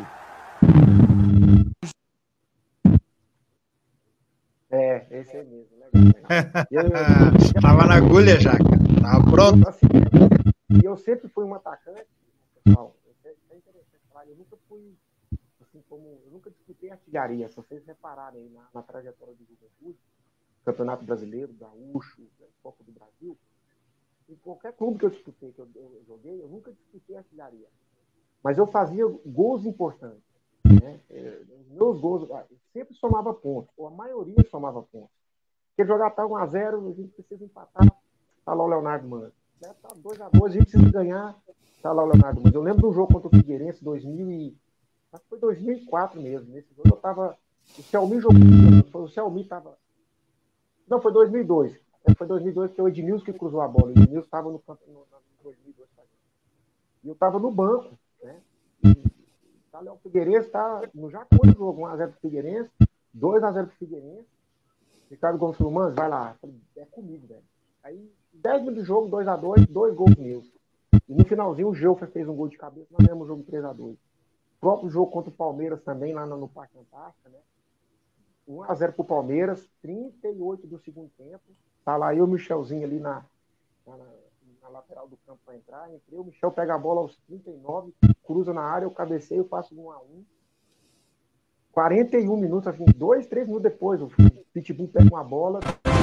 É, esse aí mesmo, né? Eu, eu, Tava na agulha já, cara. Tava pronto. Assim, e eu sempre fui um atacante, pessoal. É interessante falar, eu nunca fui, assim como, eu nunca disputei artilharia. Se vocês repararem aí na, na trajetória do Juventude, Campeonato Brasileiro, Gaúcho, Copa do Brasil, em qualquer clube que eu disputei, que eu, eu joguei, eu nunca disputei artilharia. Mas eu fazia gols importantes. Né? Os meus gols sempre somava pontos, ou a maioria somava pontos. Porque jogar tá um a zero, a gente precisa empatar, tá lá o Leonardo Manzi. Tá dois a dois, a gente precisa ganhar, tá lá o Leonardo Manzi. Eu lembro do jogo contra o Figueirense, dois mil e... acho que foi dois mil e quatro mesmo. Nesse jogo eu tava... O Selmi jogou... O Selmi tava... Não, foi dois mil e dois. Foi dois mil e dois que foi o Edmilson que cruzou a bola. O Edmilson tava no campo no, no dois mil e dois. E eu tava no banco, né? Tá lá o Figueirense, tá no Jacone o jogo, um a zero pro Figueirense, dois a zero pro Figueirense. Ricardo Gomes falou, mano, vai lá. Falei, é comigo, velho. Aí, dez minutos de jogo, dois a dois, dois gols meus. E no finalzinho, o Geu fez um gol de cabeça, nós ganhamos o jogo três a dois. O próprio jogo contra o Palmeiras também, lá no, no Parque Antártica, né? um a zero pro Palmeiras, trinta e oito do segundo tempo. Tá lá eu e o Michelzinho ali na, na, na lateral do campo para entrar. Entrei, o Michel pega a bola aos trinta e nove, cruza na área, eu cabeceio, faço um a um. quarenta e um minutos, assim, dois, três minutos depois, o Pitbull pega uma bola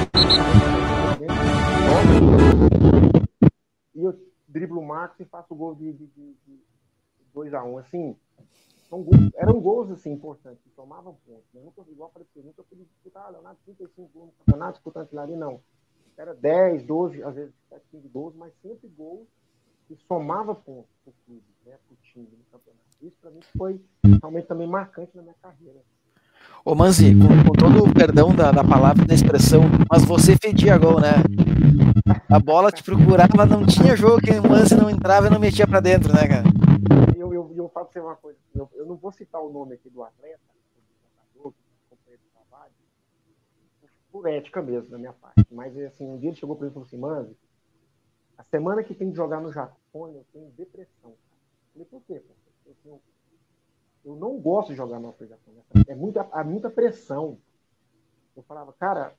e eu driblo o Marcos e faço o gol de, de, de, de dois a um. Assim, são gols, eram gols assim, importantes, que tomavam pontos. Eu nunca, igual eu falei, nunca pude disputar, Leonardo, trinta e cinco gols no campeonato, disputando artilharia, não. Era dez, doze, às vezes quinze gols, mas sempre gols que somava pontos pro clube, né, pro time no campeonato. Isso para mim foi realmente também marcante na minha carreira. Ô Manzi, com, com todo o perdão da, da palavra e da expressão, mas você fedia gol, né? A bola te procurava, não tinha jogo que o Manzi não entrava e não metia pra dentro, né, cara? Eu, eu, eu falo pra você uma coisa, eu, eu não vou citar o nome aqui do atleta, do jogador, do companheiro de trabalho, por ética mesmo, da minha parte. Mas, assim, um dia ele chegou pra mim e falou assim, Manzi, a semana que tem que jogar no Jacone, eu tenho depressão. Eu falei, por quê? Eu, tenho... eu não gosto de jogar no Jacone. É muita, é muita pressão. Eu falava, cara,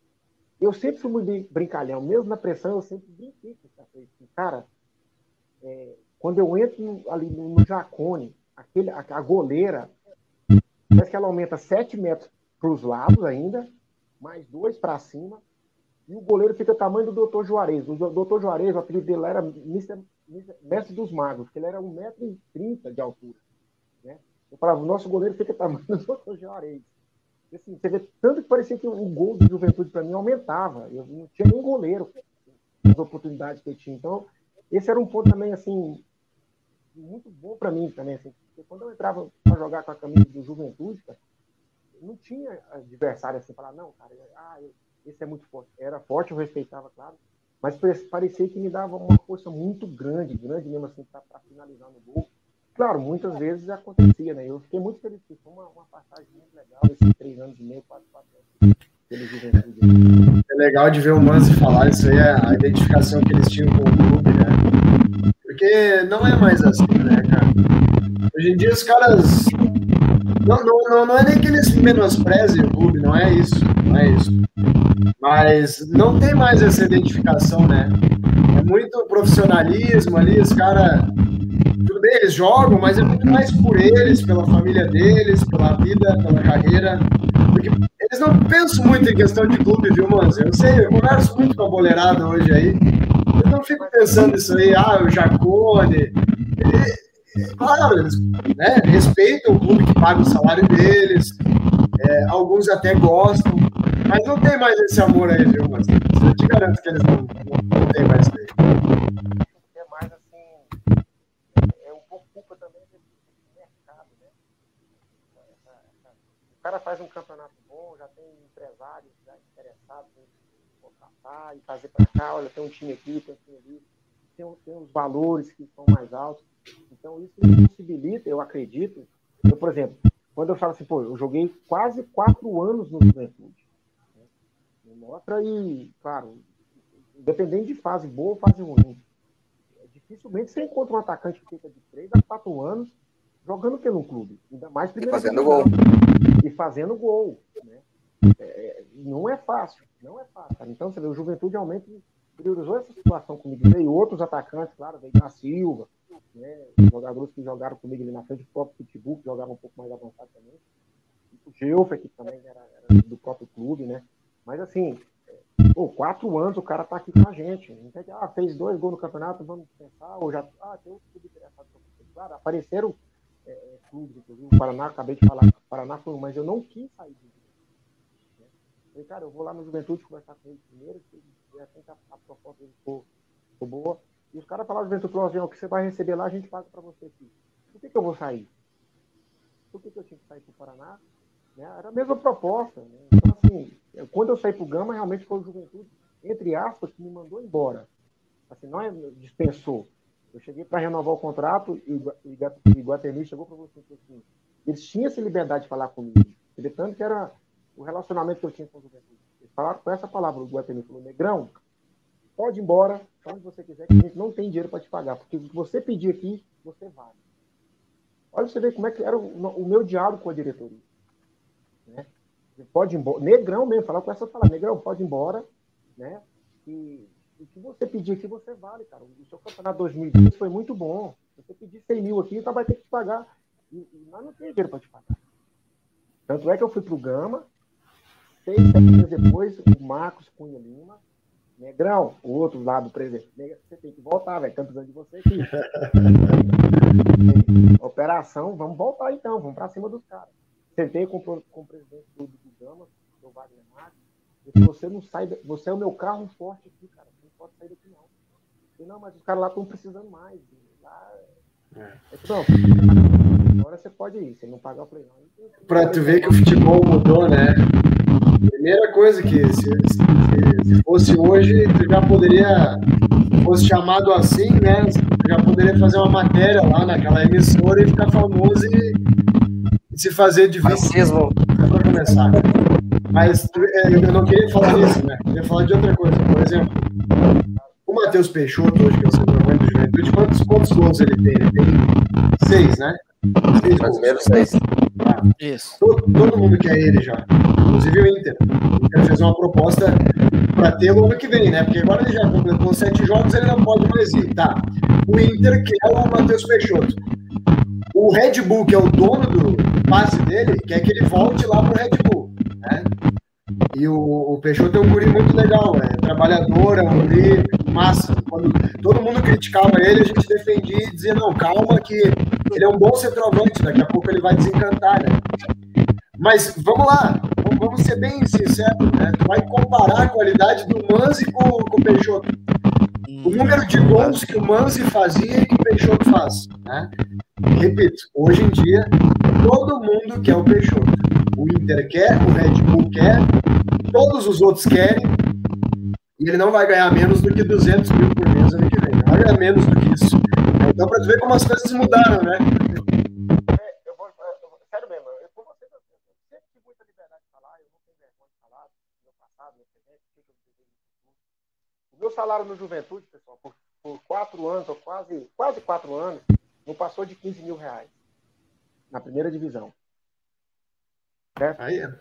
eu sempre fui muito brincalhão. Mesmo na pressão, eu sempre brinquei com isso. Cara, é, quando eu entro ali no, no Jacone, aquele, a, a goleira, parece que ela aumenta sete metros para os lados ainda, mais dois para cima, e o goleiro fica do tamanho do doutor Juarez. O doutor Juarez, o apelido dele era mister, mister, Mestre dos Magos, porque ele era um metro e trinta de altura. Né? Eu falava, o nosso goleiro fica do tamanho do doutor Juarez. E, assim, você vê tanto que parecia que o gol do Juventude para mim aumentava. Eu não tinha nem goleiro as oportunidades que eu tinha. Então, esse era um ponto também, assim, muito bom para mim também. Assim, porque quando eu entrava para jogar com a camisa do Juventude, cara, não tinha adversário assim, falar, não, cara, ah, eu, esse é muito forte. Era forte, eu respeitava, claro, mas parecia que me dava uma força muito grande, grande mesmo assim, para finalizar no gol. Claro, muitas vezes acontecia, né? Eu fiquei muito feliz, foi uma, uma passagem muito legal, esses três anos e meio, quase quatro anos, pelo Juventude. É legal de ver o Manzi falar, isso aí é a identificação que eles tinham com o clube, né? Porque não é mais assim, né, cara? Hoje em dia os caras... Não, não, não é nem que eles menosprezem o clube, não é isso, não é isso. Mas não tem mais essa identificação, né? É muito profissionalismo ali, os caras... Tudo bem, eles jogam, mas é muito mais por eles, pela família deles, pela vida, pela carreira. Porque eles não pensam muito em questão de clube, viu, Manzi? Eu sei, eu converso muito com a boleirada hoje aí. Eles não ficam pensando nisso aí, ah, o Jacone... Claro, eles, né, respeitam o clube que paga o salário deles, é, alguns até gostam, mas não tem mais esse amor aí, viu, mas eu te garanto que eles não, não, não tem mais isso. É mais assim, é um pouco culpa também do mercado, né? O cara faz um campeonato bom, já tem empresários já interessados em contratar e fazer para cá, olha, tem um time aqui, tem um time ali, tem, tem os valores que são mais altos. Então, isso possibilita, eu acredito, eu, por exemplo, quando eu falo assim, pô, eu joguei quase quatro anos no Juventude. Né? Mostra aí, claro, independente de fase boa ou fase ruim, dificilmente você encontra um atacante que fica de três a quatro anos jogando pelo clube, ainda mais primeira E fazendo divisão. gol. E fazendo gol. Né? É, não é fácil, não é fácil. Cara. Então, você vê, o Juventude realmente priorizou essa situação comigo. Veio outros atacantes, claro, veio da Silva, né? Jogadores que jogaram comigo ali na frente, o próprio Pitbull, que jogava um pouco mais avançado também. O Gelfer, que também era, era do próprio clube, né? Mas, assim, pô, quatro anos o cara tá aqui com a gente. Não tem que, ah, fez dois gols no campeonato, vamos pensar, ou já, ah, tem outro clube interessado. Claro, apareceram é, clubes, inclusive o Paraná, acabei de falar, o Paraná foi um, mas eu não quis sair do Juventude. Né? Falei, cara, eu vou lá no Juventude conversar com eles primeiro, se de repente a, a proposta deles for, for boa. E os caras falaram do Juventude, falaram assim, o que você vai receber lá, a gente paga pra você aqui. Por que que eu vou sair? Por que que eu tinha que sair pro Paraná? Né? Era a mesma proposta. Né? Então, assim, eu, quando eu saí pro Gama, realmente foi o Juventude, entre aspas, que me mandou embora. Assim, não é dispensou. Eu cheguei para renovar o contrato e o Iguatemi chegou para você assim, eles tinham essa liberdade de falar comigo. Tanto que era o relacionamento que eu tinha com o Juventude. Eles falaram com essa palavra, o Iguatemi falou, Negrão, pode ir embora, onde você quiser, que a gente não tem dinheiro para te pagar, porque o que você pedir aqui, você vale. Olha você ver como é que era o, o meu diálogo com a diretoria. Né? Pode ir embora. Negrão mesmo, falar com essa palavra, Negrão, pode ir embora, né? E o que você pedir aqui, você vale, cara. O seu campeonato dois mil e vinte foi muito bom. Se você pedir cem mil aqui, então vai ter que te pagar. E, e nós não temos dinheiro para te pagar. Tanto é que eu fui pro Gama, seis, sete meses depois, o Marcos Cunha Lima, Negrão, o outro lado do presidente, você tem que voltar, velho, estamos precisando de você aqui. Operação, vamos voltar então, vamos para cima dos caras. Sentei com, com o presidente do, do Gama, o Wagner Marques, e você não sai, você é o meu carro forte aqui, cara, você não pode sair daqui não. Eu, não, mas os caras lá estão precisando mais. Lá, é. É, pronto, agora você pode ir, você não pagar o play não. Pra tu ver que o futebol mudou, né? Primeira coisa que se, se, se fosse hoje, tu já poderia, se fosse chamado assim, né? Tu já poderia fazer uma matéria lá naquela emissora e ficar famoso e, e se fazer de Racismo. Pra começar. Mas eu não queria falar disso, né? Eu queria falar de outra coisa. Por exemplo, o Matheus Peixoto, hoje que é o centroavante do Juventude, quantos, quantos gols ele tem? Ele tem seis, né? Seis Mais gols. ou menos seis. Ah, Isso. todo, todo mundo quer ele já. Inclusive o Inter. O Inter fez uma proposta para tê-lo ano que vem, né? Porque agora ele já completou sete jogos, ele não pode mais ir. Tá. O Inter quer o Matheus Peixoto. O Red Bull, que é o dono do passe dele, quer que ele volte lá pro Red Bull, né? E o, o Peixoto é um guri muito legal, é trabalhador, é um guri massa. Quando todo mundo criticava ele, a gente defendia e dizia, não, calma que ele é um bom centroavante, daqui a pouco ele vai desencantar, né? Mas vamos lá, vamos, vamos ser bem sinceros, né? Tu vai comparar a qualidade do Manzi com, com o Peixoto. O número de gols que o Manzi fazia e que o Peixoto faz, né? Repito, hoje em dia, todo mundo quer o Peixoto. O Inter quer, o Red Bull quer, todos os outros querem, e ele não vai ganhar menos do que duzentos mil por mês ano que vem. Não vai ganhar menos do que isso. Então, para tu ver como as coisas mudaram, né? É, eu vou, eu vou, sério mesmo, eu, com você, eu sempre tive muita liberdade de falar, eu não tenho vergonha de falar do meu passado, do meu presente, o que eu desejo no futuro. O meu salário no Juventude, pessoal, por, por quatro anos, ou quase, quase quatro anos, não passou de quinze mil reais. Na primeira divisão. Certo? Aí, é,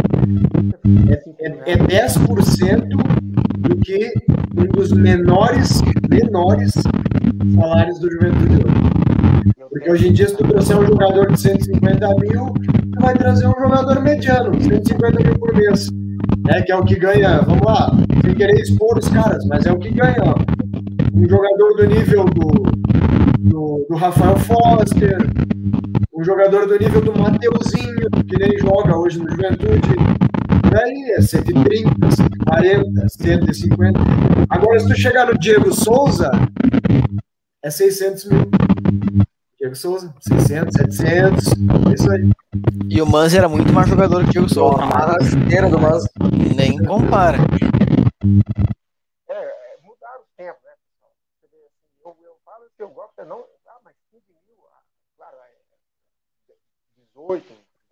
é, é dez por cento do que um dos menores, menores salários do Juventude hoje. Porque hoje em dia, se tu trouxer um jogador de cento e cinquenta mil, tu vai trazer um jogador mediano, cento e cinquenta mil por mês. Né, que é o que ganha, vamos lá, sem querer expor os caras, mas é o que ganha. Ó. Um jogador do nível do, do, do Rafael Foster, um jogador do nível do Mateuzinho, que nem joga hoje no Juventude, aí é cento e trinta, cento e quarenta, cento e cinquenta. Agora, se tu chegar no Diego Souza, é seiscentos mil. Diego Souza, seiscentos, setecentos, é isso aí. E o Manzi era muito mais jogador que o Diego Souza. A rasteira do Manzi. Nem compara. É, é, mudaram os tempos, né? Eu, eu falo que eu gosto, é não. Ah, mas quinze mil, ah, claro, é dezoito,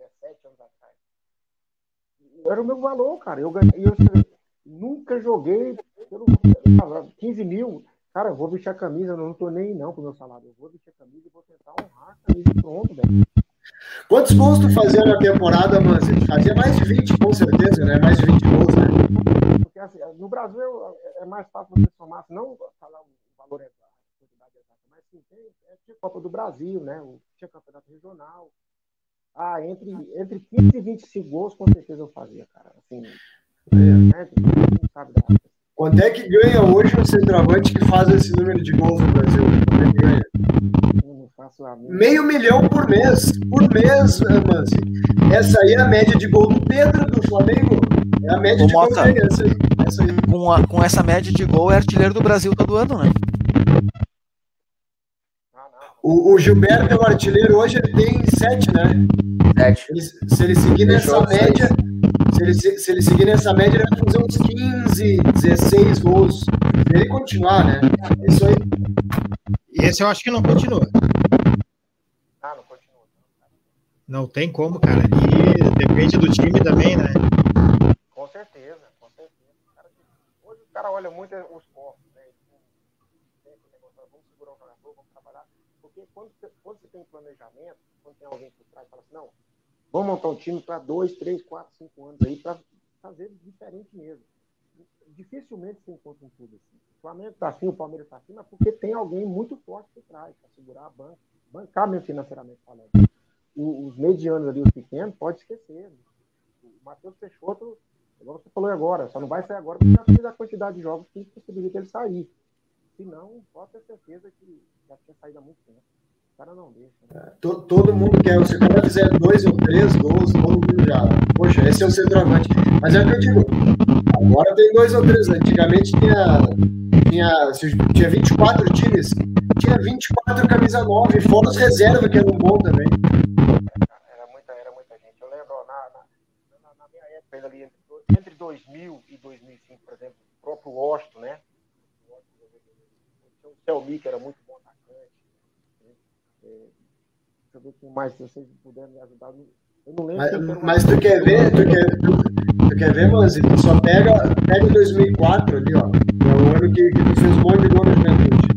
ganhou, cara. Eu, ganhei, eu nunca joguei pelo quinze mil. Cara, eu vou vestir a camisa, eu não tô nem não com o meu salário. Eu vou vestir a camisa e vou tentar honrar a camisa e pronto, velho. Quantos gols tu fazia na temporada, Manzi? Fazia mais de vinte, com certeza, né? Mais de vinte gols, né? Porque assim, no Brasil é mais fácil você somar, não falar o valor exato, a quantidade exata, mas sim, tem, é, tinha Copa do Brasil, né? Tinha campeonato regional. Ah, entre, entre quinze e vinte e cinco gols, com certeza eu fazia, cara. Assim, é. Né? Não sabe da... Quanto é que ganha hoje um centroavante que faz esse número de gols no Brasil? Quanto é que ganha? Meio milhão por mês. Por mês, Manzi. Essa aí é a média de gol do Pedro, do Flamengo. É a média Ô, de gol Mota, dele, essa aí. Essa aí. Com, a, com essa média de gol, é artilheiro do Brasil todo ano, né? O, o Gilberto é o artilheiro hoje, ele tem sete, né? Sete. Ele, se ele seguir nessa média, se ele, se ele seguir nessa média, ele vai fazer uns quinze, dezesseis gols. Se ele continuar, né? É isso aí. E esse eu acho que não continua. Ah, não continua. Não tem como, cara. E depende do time também, né? Com certeza, com certeza. Cara, hoje o cara olha muito os corpos, né? Vamos segurar o jogador, vamos trabalhar. Porque quando você, quando você tem planejamento, quando tem alguém por trás, fala assim, não, vamos montar um time para dois, três, quatro, cinco anos aí, para fazer diferente mesmo. Dificilmente se encontra um clube assim. O Flamengo está assim, o Palmeiras está assim, mas porque tem alguém muito forte por trás, para segurar a banca, bancar mesmo financeiramente falando. O, os medianos ali, os pequenos, pode esquecer. O Matheus Peixoto, igual você falou agora, só não vai sair agora porque já fez a quantidade de jogos que possibilita ele sair. Se não, pode ter certeza que já tinha saído há muito tempo. O cara não deixa. Né? É, to, todo mundo quer. Se o cara fizer dois ou três gols, todo mundo já. Poxa, esse é o centroavante. Mas é o que eu digo. Agora tem dois ou três. Antigamente tinha, tinha, tinha vinte e quatro times. Tinha vinte e quatro camisa nove, fora os reservas, que eram bom também. Era muita, era muita gente. Eu lembro, na, na, na minha época, ali, entre, entre dois mil e dois mil e cinco, por exemplo, o próprio Washington, né? O Selmi, que era muito bom atacante. É, deixa eu ver quem mais, se vocês puderem me ajudar. Eu não lembro. Mas, mas tu quer ver, tu quer, tu, tu quer ver, Manzi? Tu só pega, pega dois mil e quatro ali, ó. É o ano que, que tu fez um monte de gol na Juventude.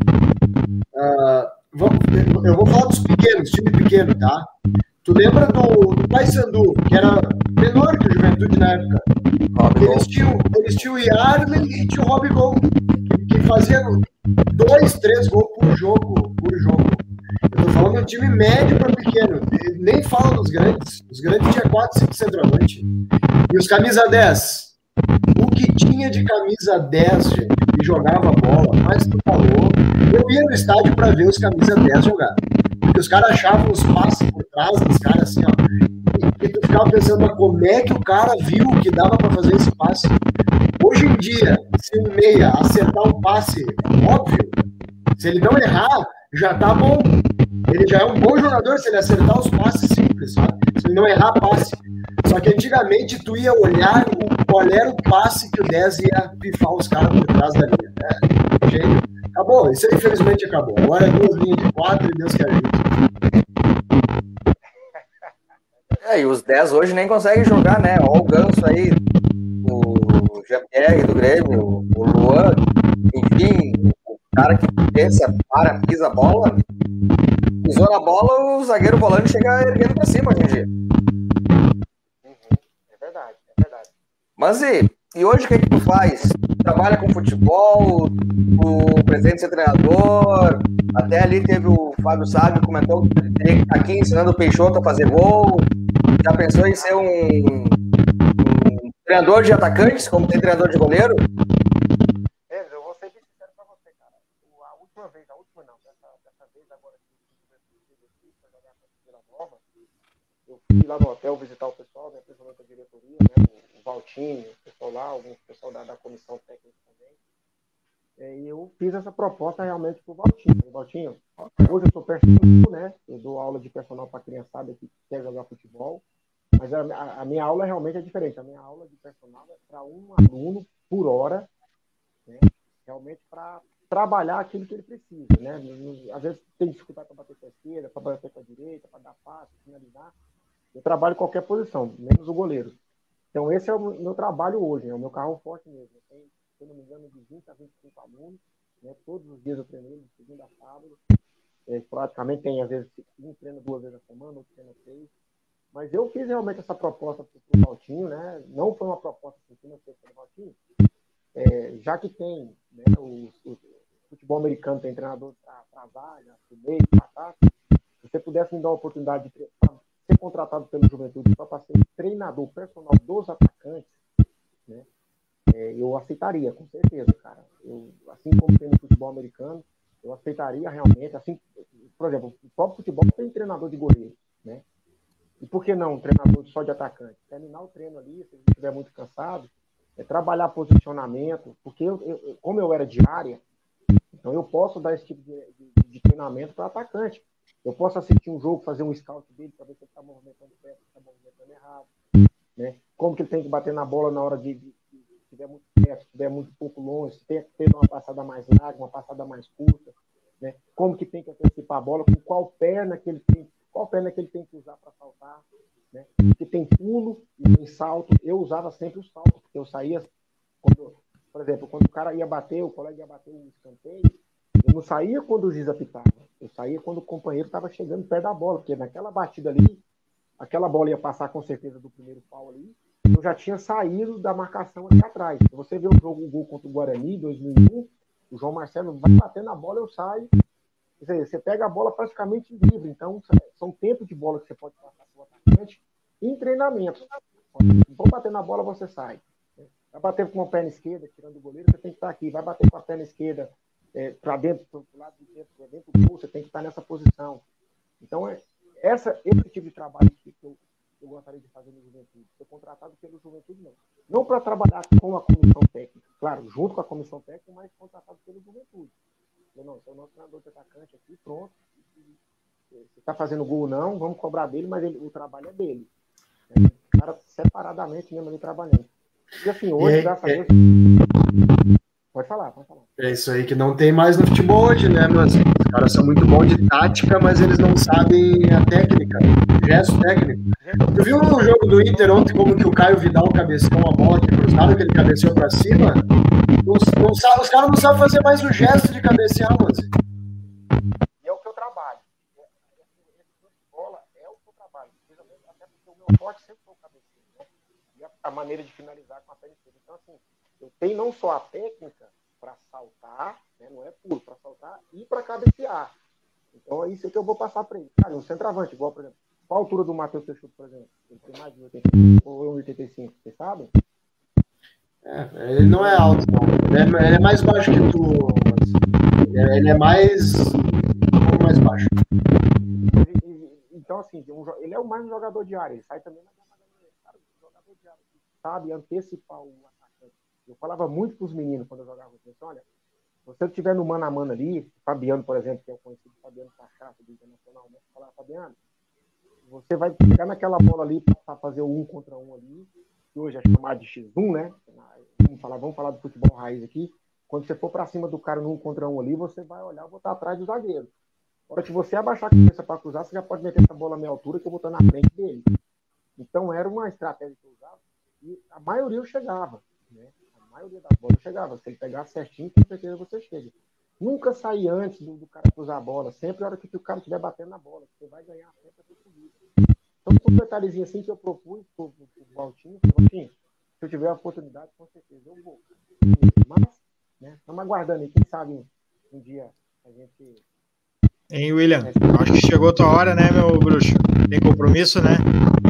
Uh, eu vou falar dos pequenos, time pequeno, tá? Tu lembra do, do Paysandu, que era menor que o Juventude na época? Eles tinham, eles tinham o Yarley e tinha o Rob Gol, que, que fazia dois, três gols por jogo, por jogo. Eu tô falando de um time médio para pequeno. Nem falo dos grandes. Os grandes tinha quatro, cinco centroavante. E os camisa dez. O que tinha de camisa dez, gente, que jogava bola, mas tu falou, eu ia no estádio para ver os camisa dez jogar. Porque os caras achavam os passes por trás dos caras assim, ó. E, e tu ficava pensando, mas como é que o cara viu que dava para fazer esse passe? Hoje em dia, se um meia acertar um passe, óbvio, se ele não errar, já tá bom. Ele já é um bom jogador se ele acertar os passes simples, sabe? Se ele não errar passe. Só que antigamente tu ia olhar o, qual era o passe que o dez ia pifar os caras por trás da linha. É, gente, acabou. Isso aí, infelizmente acabou. Agora é duas linhas de quatro e Deus que ajude. É, e os dez hoje nem conseguem jogar, né? Olha o Ganso aí, o G P R do Grêmio, o Luan, enfim, o cara que pensa, para, pisa a bola, pisou na bola, o zagueiro volante chega erguendo pra cima hoje em dia. Uhum. É verdade, é verdade. Mas e, e hoje o que é que tu faz? Trabalha com futebol, o presidente de ser treinador, até ali teve o Fábio Sábio, comentou que teria que estar aqui ensinando o Peixoto a fazer gol. Já pensou em ser um, um treinador de atacantes, como tem treinador de goleiro? É, eu vou ser bem sincero pra você, cara. A última vez, a última não, dessa, dessa vez agora que eu fui para jogar com a Vila Nova, eu fui lá no hotel visitar o pessoal, né, principalmente a diretoria, né, o, o Valtinho, o pessoal lá, algum pessoal da, da comissão técnica também. É, e eu fiz essa proposta realmente pro Valtinho. O Valtinho, hoje eu sou personal, né? Eu dou aula de personal para criançada que quer jogar futebol, mas a, a, a minha aula realmente é diferente. A minha aula de personal é para um aluno por hora, né? Realmente para trabalhar aquilo que ele precisa, né? Às vezes tem dificuldade para bater com a esquerda, para bater com a direita, para dar passe, finalizar. Eu trabalho em qualquer posição, menos o goleiro. Então, esse é o meu trabalho hoje, é né? o meu carro forte mesmo. Eu tenho, se eu não me engano, de vinte a vinte e cinco alunos, né? Todos os dias eu treino de segunda a sábado. É, praticamente tem, às vezes, um treino duas vezes a semana, outro treino três. Mas eu fiz realmente essa proposta para o Valtinho, né? Não foi uma proposta financeira para o Valtinho, é, já que tem, né, o, o futebol americano tem treinador para zaga, para o meio, para ataque. Se você pudesse me dar a oportunidade de ser contratado pelo Juventude só para ser treinador personal dos atacantes, né, é, eu aceitaria, com certeza, cara. Eu, assim como tem no futebol americano, eu aceitaria realmente, assim, por exemplo, o próprio futebol tem treinador de goleiro, né? E por que não um treinador só de atacante? Terminar o treino ali, se ele estiver muito cansado, é trabalhar posicionamento, porque eu, eu, como eu era de área, então eu posso dar esse tipo de, de, de treinamento para atacante. Eu posso assistir um jogo, fazer um scout dele para ver se ele está movimentando certo, se está movimentando errado, né? Como que ele tem que bater na bola na hora de, de, de se estiver muito perto, se estiver muito pouco longe, se tem que ter uma passada mais larga, uma passada mais curta, né? Como que tem que antecipar a bola, com qual perna que ele tem, qual perna que ele tem que usar para saltar, né? Porque tem pulo e tem salto. Eu usava sempre o salto, porque eu saía, quando, por exemplo, quando o cara ia bater, o colega ia bater um escanteio, eu não saía quando o juiz apitava, eu saía quando o companheiro estava chegando perto da bola, porque naquela batida ali, aquela bola ia passar com certeza do primeiro pau ali, eu já tinha saído da marcação aqui atrás. Se você vê o jogo, o gol contra o Guarani, dois mil e um, o João Marcelo vai bater na bola, eu saio. Quer dizer, você pega a bola praticamente livre. Então, são tempos de bola que você pode passar para o atacante em treinamento. Vou bater na bola, você sai. Vai bater com a perna esquerda, tirando o goleiro, você tem que estar aqui. Vai bater com a perna esquerda é, para dentro, para o lado de dentro, para dentro do gol, você tem que estar nessa posição. Então, é essa, esse tipo de trabalho que eu, eu gostaria de fazer no Juventude. Ser contratado pelo Juventude, não. Não para trabalhar com a comissão técnica. Claro, junto com a comissão técnica, mas contratado pelo Juventude. Eu não, sou o nosso treinador de atacante aqui, pronto. Se está fazendo gol ou não, vamos cobrar dele, mas ele, o trabalho é dele. O cara separadamente mesmo ali trabalhando. E assim, hoje, e, graças é, a Deus. Pode falar, pode falar. É isso aí que não tem mais no futebol hoje, né, mas os caras são muito bons de tática, mas eles não sabem a técnica, o gesto técnico. Tu viu no jogo do Inter ontem como que o Caio Vidal cabeceou uma bola que cruzada, que ele cabeceou pra cima? Os, não sabe, os caras não sabem fazer mais o gesto de cabecear, mas... E é o que eu trabalho. Esse bola é o que eu trabalho. Até porque o meu forte sempre foi o cabeceio, né? E a, a maneira de finalizar com a perna esquerda. Então, assim, eu tenho não só a técnica para saltar, né? Não é puro, para saltar e para cabecear. Então, é isso que eu vou passar para ele. Cara, um centroavante, igual, por exemplo, qual a altura do Matheus Peixoto, por exemplo? Ele tem mais de oitenta e cinco ou oitenta e cinco, vocês sabem? É, ele não é alto, não. Ele é, ele é mais baixo que tu. Ele é mais. um pouco mais baixo. Então, assim, ele é o mais um jogador de área. Ele sai também na cara, jogador de área. Sabe antecipar o atacante. Eu falava muito para os meninos quando eu jogava com eles: olha, se você estiver no mano a mano ali, Fabiano, por exemplo, que é o conhecido Fabiano Cachaça do Internacional, né? Falava, Fabiano, você vai pegar naquela bola ali para fazer o um contra um ali, que hoje é chamado de xis um, né? Vamos falar, vamos falar do futebol raiz aqui. Quando você for para cima do cara no um contra um ali, você vai olhar e botar atrás do zagueiro. Na hora que você abaixar a cabeça para cruzar, você já pode meter essa bola à minha altura que eu vou estar na frente dele. Então era uma estratégia que eu usava e a maioria eu chegava, né? A maioria das bolas eu chegava. Se ele pegar certinho, com certeza você chega. Nunca sair antes do, do cara cruzar a bola. Sempre a hora que o cara estiver batendo na bola. Você vai ganhar sempre a sua corrida. Então, um detalhezinho assim que eu propus para o Valtinho, Valtinho, se eu tiver a oportunidade, com certeza eu vou. Mas, né, estamos aguardando aí, quem sabe um, um dia a gente... Hein, William? É, acho que chegou a tua hora, né, meu bruxo? Tem compromisso, né?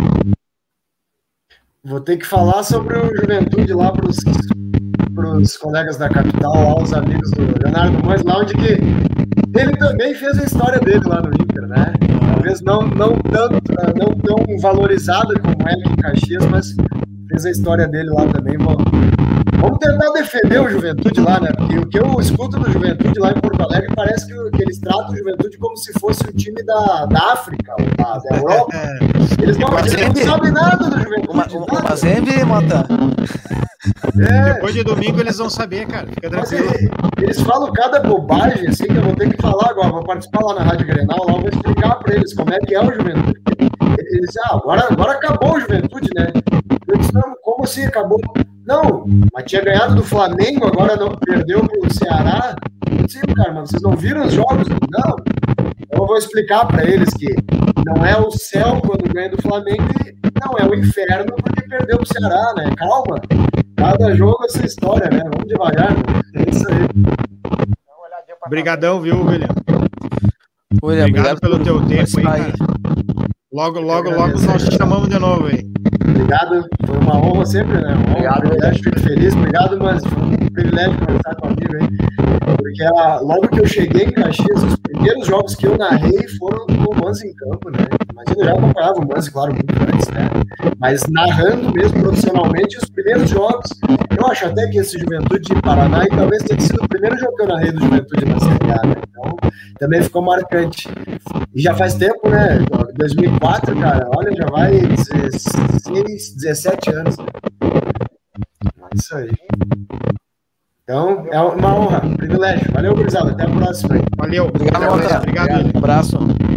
Vou ter que falar sobre o Juventude lá para os colegas da capital, lá, os amigos do Leonardo Mães, lá onde que ele também fez a história dele lá no Inter, né? Talvez não, não, tanto, não tão valorizada como é aqui em Caxias, mas fez a história dele lá também. Vamos, vamos tentar defender o Juventude lá, né? Porque o que eu escuto do Juventude lá em Porto Alegre parece que, que eles tratam o Juventude como se fosse um time da, da África, ou da, da Europa. Eles não, eles não sabem nada do Juventude. Uma, uma, uma Zembe, Mota. É. Depois de domingo eles vão saber, cara. Fica tranquilo. Eles, eles falam cada bobagem, assim, que eu vou ter que falar agora. Vou participar lá na Rádio Grenal, lá eu vou explicar para eles como é que é o Juventude. Ele disse, ah, agora, agora acabou o Juventude, né? Eu disse, não, como assim acabou? Não, mas tinha ganhado do Flamengo, agora não, perdeu pro Ceará. Eu disse, cara, mas vocês não viram os jogos? Não. Então eu vou explicar para eles que não é o céu quando ganha do Flamengo, não, é o inferno porque perdeu pro Ceará, né? Calma. Cada jogo é essa história, né? Vamos devagar, né? É isso aí. Obrigadão, viu, William? William, obrigado, obrigado pelo teu tempo aí, aí. cara. Logo, logo, logo nós te chamamos de novo aí. Obrigado, foi uma honra sempre, né? Uma honra, Obrigado, um privilégio, fico feliz. Obrigado, mas foi um privilégio conversar com o amigo aí. Porque a, logo que eu cheguei em Caxias, os primeiros jogos que eu narrei foram com o Manzi em campo, né? Imagina, eu já acompanhava o Manzi, claro, muito antes, né? Mas narrando mesmo profissionalmente os primeiros jogos, eu acho até que esse Juventude de Paraná e talvez tenha sido o primeiro jogo que eu narrei do Juventude na Série A, né? Então, também ficou marcante. E já faz tempo, né? dois mil e quatro, cara, olha, já vai dezesseis, dezessete anos. É isso aí. Então, é uma honra, um privilégio. Valeu, gurizada. Até a próxima. Valeu. Obrigado, Obrigado, Mota. obrigado, Obrigado. Um abraço.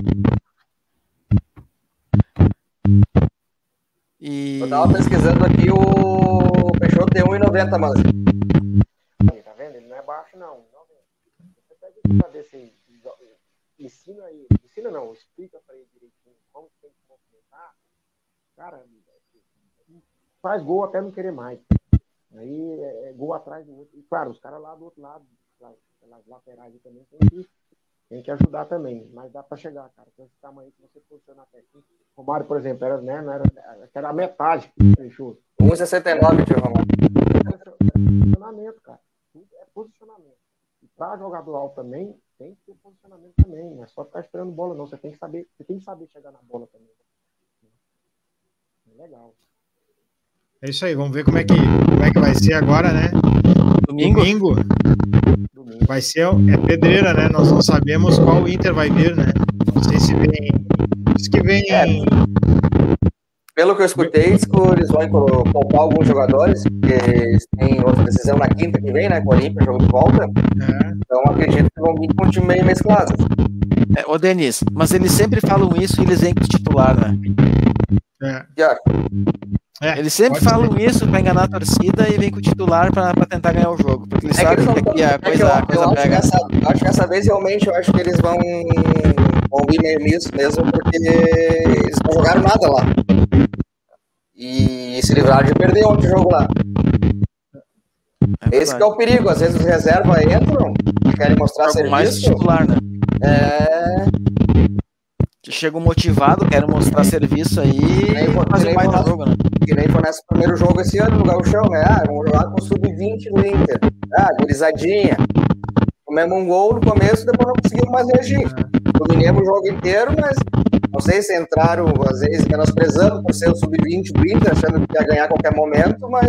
E... Eu tava pesquisando aqui, o Peixoto tem um e noventa, mas... Tá vendo? Ele não é baixo, não. Você pega pra desse... Ensina aí. Ensina não, explica pra ele direitinho como tem que movimentar. Cara, faz gol até não querer mais. Aí é, é gol atrás do outro. E claro, os caras lá do outro lado, pelas laterais também, tem que, tem que ajudar também. Mas dá pra chegar, cara. Com esse tamanho que você posiciona até aqui. Romário, por exemplo, era, né, não era, era a metade que fechou. um e sessenta e nove, tio Romário. É posicionamento, cara. Tudo é posicionamento. E pra jogador alto também, tem que ter posicionamento também. Não é só ficar esperando bola, não. Você tem que saber, você tem que saber chegar na bola também. É legal. É isso aí, vamos ver como é que, como é que vai ser agora, né? Domingo? Domingo. Domingo. Vai ser, é pedreira, né? Nós não sabemos qual Inter vai vir, né? Não sei se vem. Diz que vem. É. Pelo que eu escutei, diz que eles vão poupar alguns jogadores, porque eles têm outra decisão na quinta que vem, né? Com o Olímpia, jogo de volta. É. Então acredito que vão vir com um time meio mesclado. É, ô Denis, mas eles sempre falam isso e eles vêm com o titular, né? É. Yeah. É, eles sempre falam ser. isso para enganar a torcida e vem com o titular para tentar ganhar o jogo, porque eles é sabem que, que aqui a coisa, é a coisa eu pega. Acho que, essa, acho que essa vez realmente eu acho que eles vão, vão vir meio nisso mesmo, porque eles não jogaram nada lá. E se livraram de perder ontem o jogo lá. É Esse que é o perigo, às vezes os reservas entram e querem mostrar serviço. Mais titular, né? É... Chegam motivado, querem mostrar serviço aí e fazer mais no jogo, né? Que nem foi nesse primeiro jogo esse ano no Gauchão, né? Ah, vamos jogar com o sub vinte do Inter. Ah, gurizadinha. Comemos um gol no começo, depois não conseguimos mais reagir. Dominamos o jogo inteiro, mas não sei se entraram, às vezes, menosprezando por ser o sub vinte do Inter, achando que ia ganhar a qualquer momento, mas...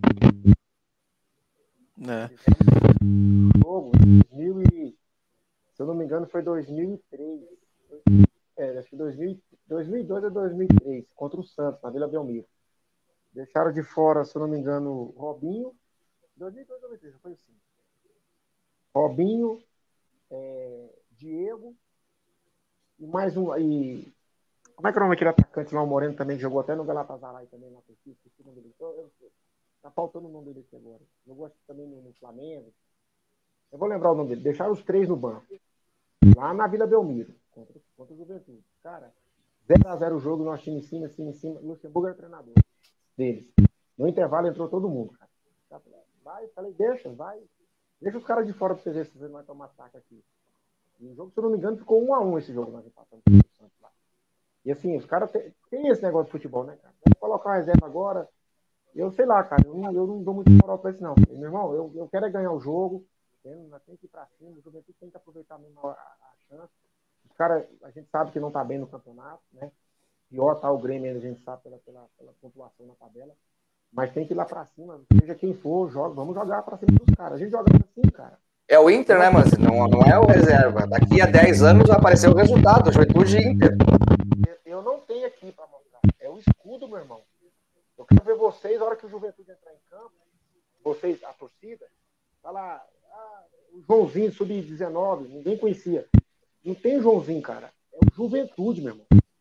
É. Jogo, dois mil e... Se eu não me engano, foi dois mil e três. É, acho que dois mil, dois mil e dois ou dois mil e três, contra o Santos, na Vila Belmiro. Deixaram de fora, se eu não me engano, Robinho. dois mil e dois ou dois mil e três, foi assim. Robinho, é, Diego e mais um. E, como é que é o nome daquele atacante lá, o Moreno também, que jogou até no Galatasaray também, na Turquia, esqueci o nome dele. Eu, eu, tá faltando o nome dele aqui agora. Jogou acho que também no, no Flamengo. Eu vou lembrar o nome dele. Deixaram os três no banco. Lá na Vila Belmiro. Contra, contra o Juventude. Cara, zero a zero o jogo, nós tínhamos em cima, assim, em cima. Luxemburgo era o treinador deles. No intervalo entrou todo mundo, cara. Vai, falei, deixa, vai. Deixa os caras de fora pra você ver se você não vai tomar ataque aqui. E o jogo, se eu não me engano, ficou um a um esse jogo nós empatamos com o Santos lá. E assim, os caras têm tem esse negócio de futebol, né, cara? Vamos colocar uma reserva agora. Eu sei lá, cara, eu não, eu não dou muito moral pra isso, não. Meu irmão, eu, eu quero é ganhar o jogo. Tem que ir pra cima, o Juventude tem que aproveitar mesmo a, a, a chance. Os caras, a gente sabe que não tá bem no campeonato, né? Pior tá o Grêmio, a gente sabe pela, pela, pela pontuação na tabela. Mas tem que ir lá pra cima, seja quem for, joga, vamos jogar pra cima dos caras. A gente joga assim, cara. É o Inter, né, mas não, não é o reserva. Daqui a dez anos vai aparecer o resultado, Juventude e Inter. Eu não tenho aqui pra mostrar. É o escudo, meu irmão. Eu quero ver vocês, a hora que o Juventude entrar em campo, vocês, a torcida, tá lá. Ah, o Joãozinho, sub dezenove, ninguém conhecia. Não tem o Joãozinho, cara. É o Juventude, meu irmão.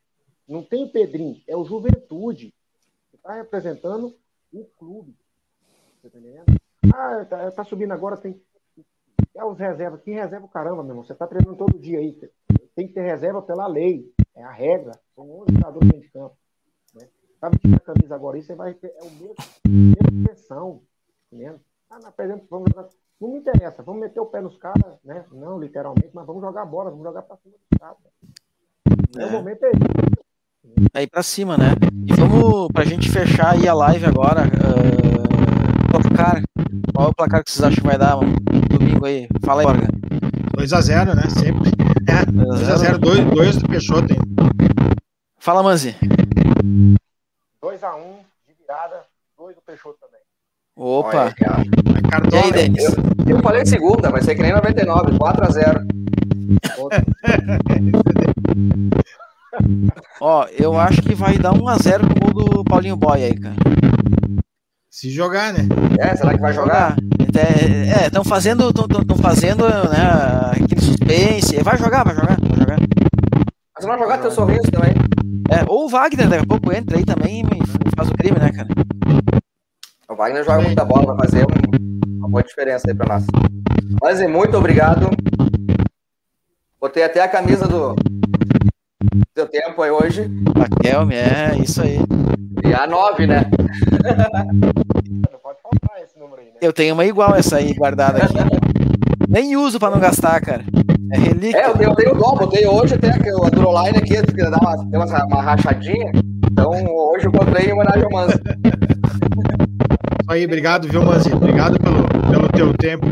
Não tem o Pedrinho, é o Juventude. Você está representando o clube. Você tá entendendo? Ah, tá, tá subindo agora, tem. É os reservas. Que reserva o caramba, meu irmão? Você tá treinando todo dia aí. Tem que ter reserva pela lei. É a regra. São onze jogadores dentro de campo. Né? Tá vestindo a camisa agora aí, você vai ter. É o mesmo, mesma pressão. Entendendo? Ah, não, por exemplo, vamos jogar. Não me interessa, vamos meter o pé nos caras, né? Não, literalmente, mas vamos jogar bola, vamos jogar pra cima dos caras. É. O momento é esse. Aí pra cima, né? E vamos, pra gente fechar aí a live agora, uh, placar. Qual é o placar que vocês acham que vai dar, mano? Domingo aí. Fala aí, Borga. dois a zero, né? Sempre. É, dois a zero, dois do Peixoto, hein? Fala, Manzi. dois a um de virada, dois do Peixoto também. Opa! Olha, e aí, Denis? Eu, eu falei segunda, vai ser que nem noventa e nove, quatro a zero. Ó, eu acho que vai dar um a zero com o gol do Paulinho Boy aí, cara. Se jogar, né? É, será que vai jogar? É, estão fazendo, estão fazendo, né, aquele suspense. Vai jogar, vai jogar, vai jogar. Mas vai jogar teu sorriso também. É, ou o Wagner, daqui a pouco entra aí também e faz o crime, né, cara? O Wagner joga muita bola, vai fazer um, uma boa diferença aí pra nós. Mas muito obrigado. Botei até a camisa do seu tempo aí hoje. A Kelme, é, isso aí. E a nove, né? Não pode faltar esse número aí, né? Eu tenho uma igual essa aí guardada aqui. Nem uso pra não gastar, cara. É relíquia. É, eu tenho, eu tenho dó, botei hoje até a Duroline aqui, que dá uma, tem uma, uma rachadinha. Então hoje eu comprei em homenagem ao Manzi. Isso aí, obrigado, viu, Manzi? Obrigado pelo, pelo teu tempo.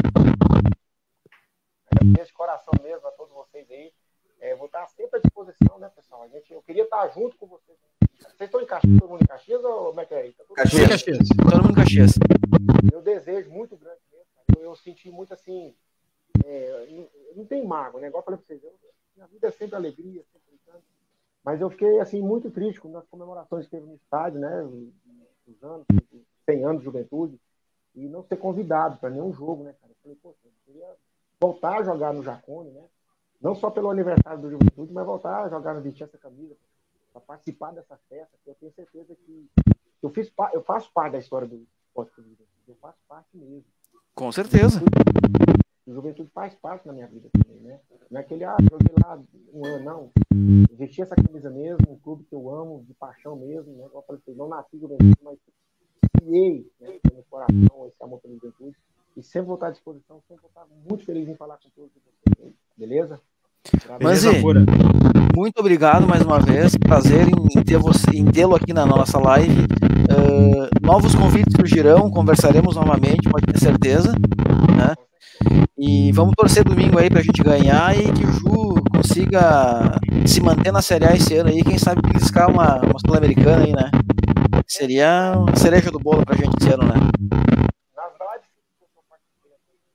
Agradeço de coração mesmo a todos vocês aí. É, vou estar sempre à disposição, né, pessoal? A gente, eu queria estar junto com vocês. Vocês estão em Caxias, todo mundo em Caxias ou como é que é? Tá todo Caxias. Caxias. Todo mundo em Caxias. Meu desejo muito grande mesmo, cara. Eu, eu senti muito assim. É, não, não tem mágoa, né? Igual eu falei pra vocês, eu, minha vida é sempre alegria, sempre brincando. Mas eu fiquei assim muito triste nas comemorações que teve no estádio, né? Os anos, cem anos de juventude, e não ser convidado para nenhum jogo, né, cara? Eu falei, pô, eu queria voltar a jogar no Jacone, né? Não só pelo aniversário do Juventude, mas voltar a jogar no vestir essa camisa, para participar dessa festa, que eu tenho certeza que eu, fiz, eu faço parte da história do esporte do Juventude, eu faço parte mesmo. Com certeza. O Juventude faz parte da minha vida também, né? Não é aquele, ah, joguei lá um ano, não. Eu vesti essa camisa mesmo, um clube que eu amo, de paixão mesmo, né? Eu falei, não nasci Juventude, mas criei, né, no coração esse amor pela Juventude. E sempre vou estar à disposição, sempre vou estar muito feliz em falar com todos vocês. Beleza? Manzi, muito obrigado mais uma vez. Prazer em ter você, em tê-lo aqui na nossa live. Uh, novos convites surgirão, conversaremos novamente, pode ter certeza, né? E vamos torcer domingo aí pra gente ganhar e que o Ju consiga se manter na Série A esse ano aí. Quem sabe beliscar uma, uma Sul-Americana aí, né? Seria uma cereja do bolo pra gente esse ano, né? Nas lives que eu participei,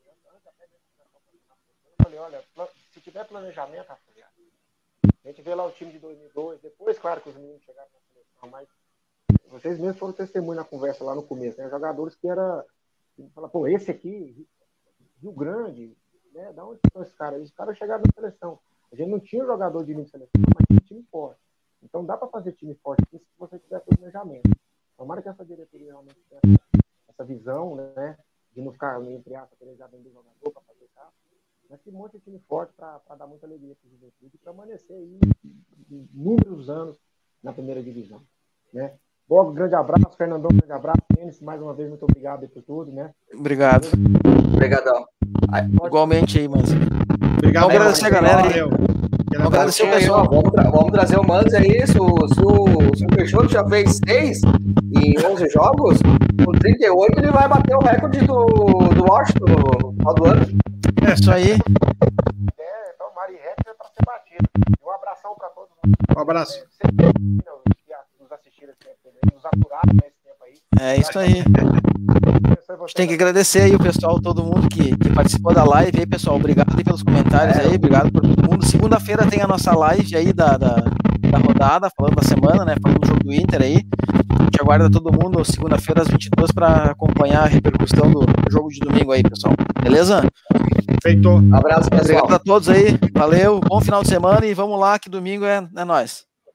eu falei, olha, se tiver planejamento, rapaziada, a gente vê lá o time de dois mil e dois, depois, claro que os meninos chegaram na seleção, mas vocês mesmos foram testemunho na conversa lá no começo, né? Jogadores que era, fala, pô, esse aqui, Rio Grande, né? Da onde estão esses caras? Os caras chegaram na seleção. A gente não tinha jogador de nível de seleção, mas tinha time forte. Então dá para fazer time forte se você tiver planejamento. Tomara que essa diretoria realmente tenha essa visão, né? De não ficar, entre aspas, já vender jogador para fazer carro. Mas que monte de time forte para dar muita alegria para o Juventude e permanecer aí inúmeros anos na primeira divisão, né? Bogo, grande abraço, Fernandão, grande abraço, Tênis, mais uma vez, muito obrigado aí por tudo, né? Obrigado. Obrigadão. Igualmente aí, Manzi. Obrigado. Vamos agradecer a galera aí. Vamos agradecer o pessoal. Vamos, tra vamos trazer o Manzi aí, se o, se o, se o Peixoto já fez seis em onze jogos, com trinta e oito ele vai bater o recorde do, do Washington no final do ano. É isso aí. É, então, Mari Rec é para ser batido. Um abração para todos. Um abraço. É, nos assistiram esse tempo, nos aturaram nesse tempo aí. É isso aí. A gente tem que agradecer aí o pessoal, todo mundo que, que participou da live aí, pessoal. Obrigado aí pelos comentários aí, obrigado por todo mundo. Segunda-feira tem a nossa live aí da, da, da rodada, falando da semana, né? Falando do jogo do Inter aí. A gente aguarda todo mundo segunda-feira às vinte e duas para acompanhar a repercussão do jogo de domingo aí, pessoal. Beleza? Feito. Um abraço, pessoal. Obrigado a todos aí. Valeu, bom final de semana e vamos lá que domingo é, é nóis.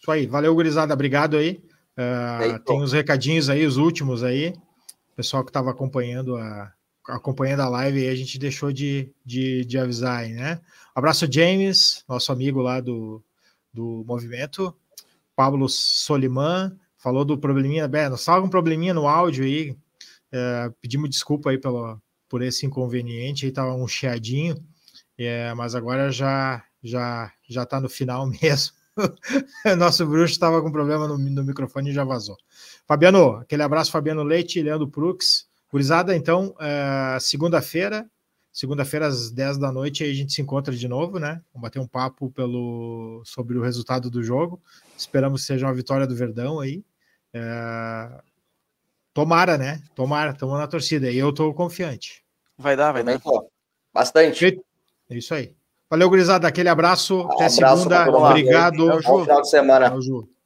Isso aí. Valeu, gurizada. Obrigado aí. Uh, aí tem os recadinhos aí, os últimos aí. O pessoal que estava acompanhando a, acompanhando a live aí, a gente deixou de, de, de avisar aí, né? Abraço, James, nosso amigo lá do, do movimento. Pablo Soliman falou do probleminha. Bem, nós tava com um probleminha no áudio aí. Uh, pedimos desculpa aí pelo, por esse inconveniente. Aí tava um chiadinho. É, mas agora já já já tá no final mesmo. Nosso bruxo estava com problema no, no microfone e já vazou. Fabiano, aquele abraço, Fabiano Leite, Leandro Prux. Gurizada, então, é, segunda-feira, segunda-feira às dez da noite, aí a gente se encontra de novo, né? Vamos bater um papo pelo, sobre o resultado do jogo. Esperamos que seja uma vitória do Verdão aí. É, tomara, né? Tomara, estamos na torcida. E eu estou confiante. Vai dar, vai dar. Bastante. É isso aí. Valeu, gurizada. Aquele abraço. Um Até abraço segunda. Obrigado. Bom final de semana. Tchau, Ju.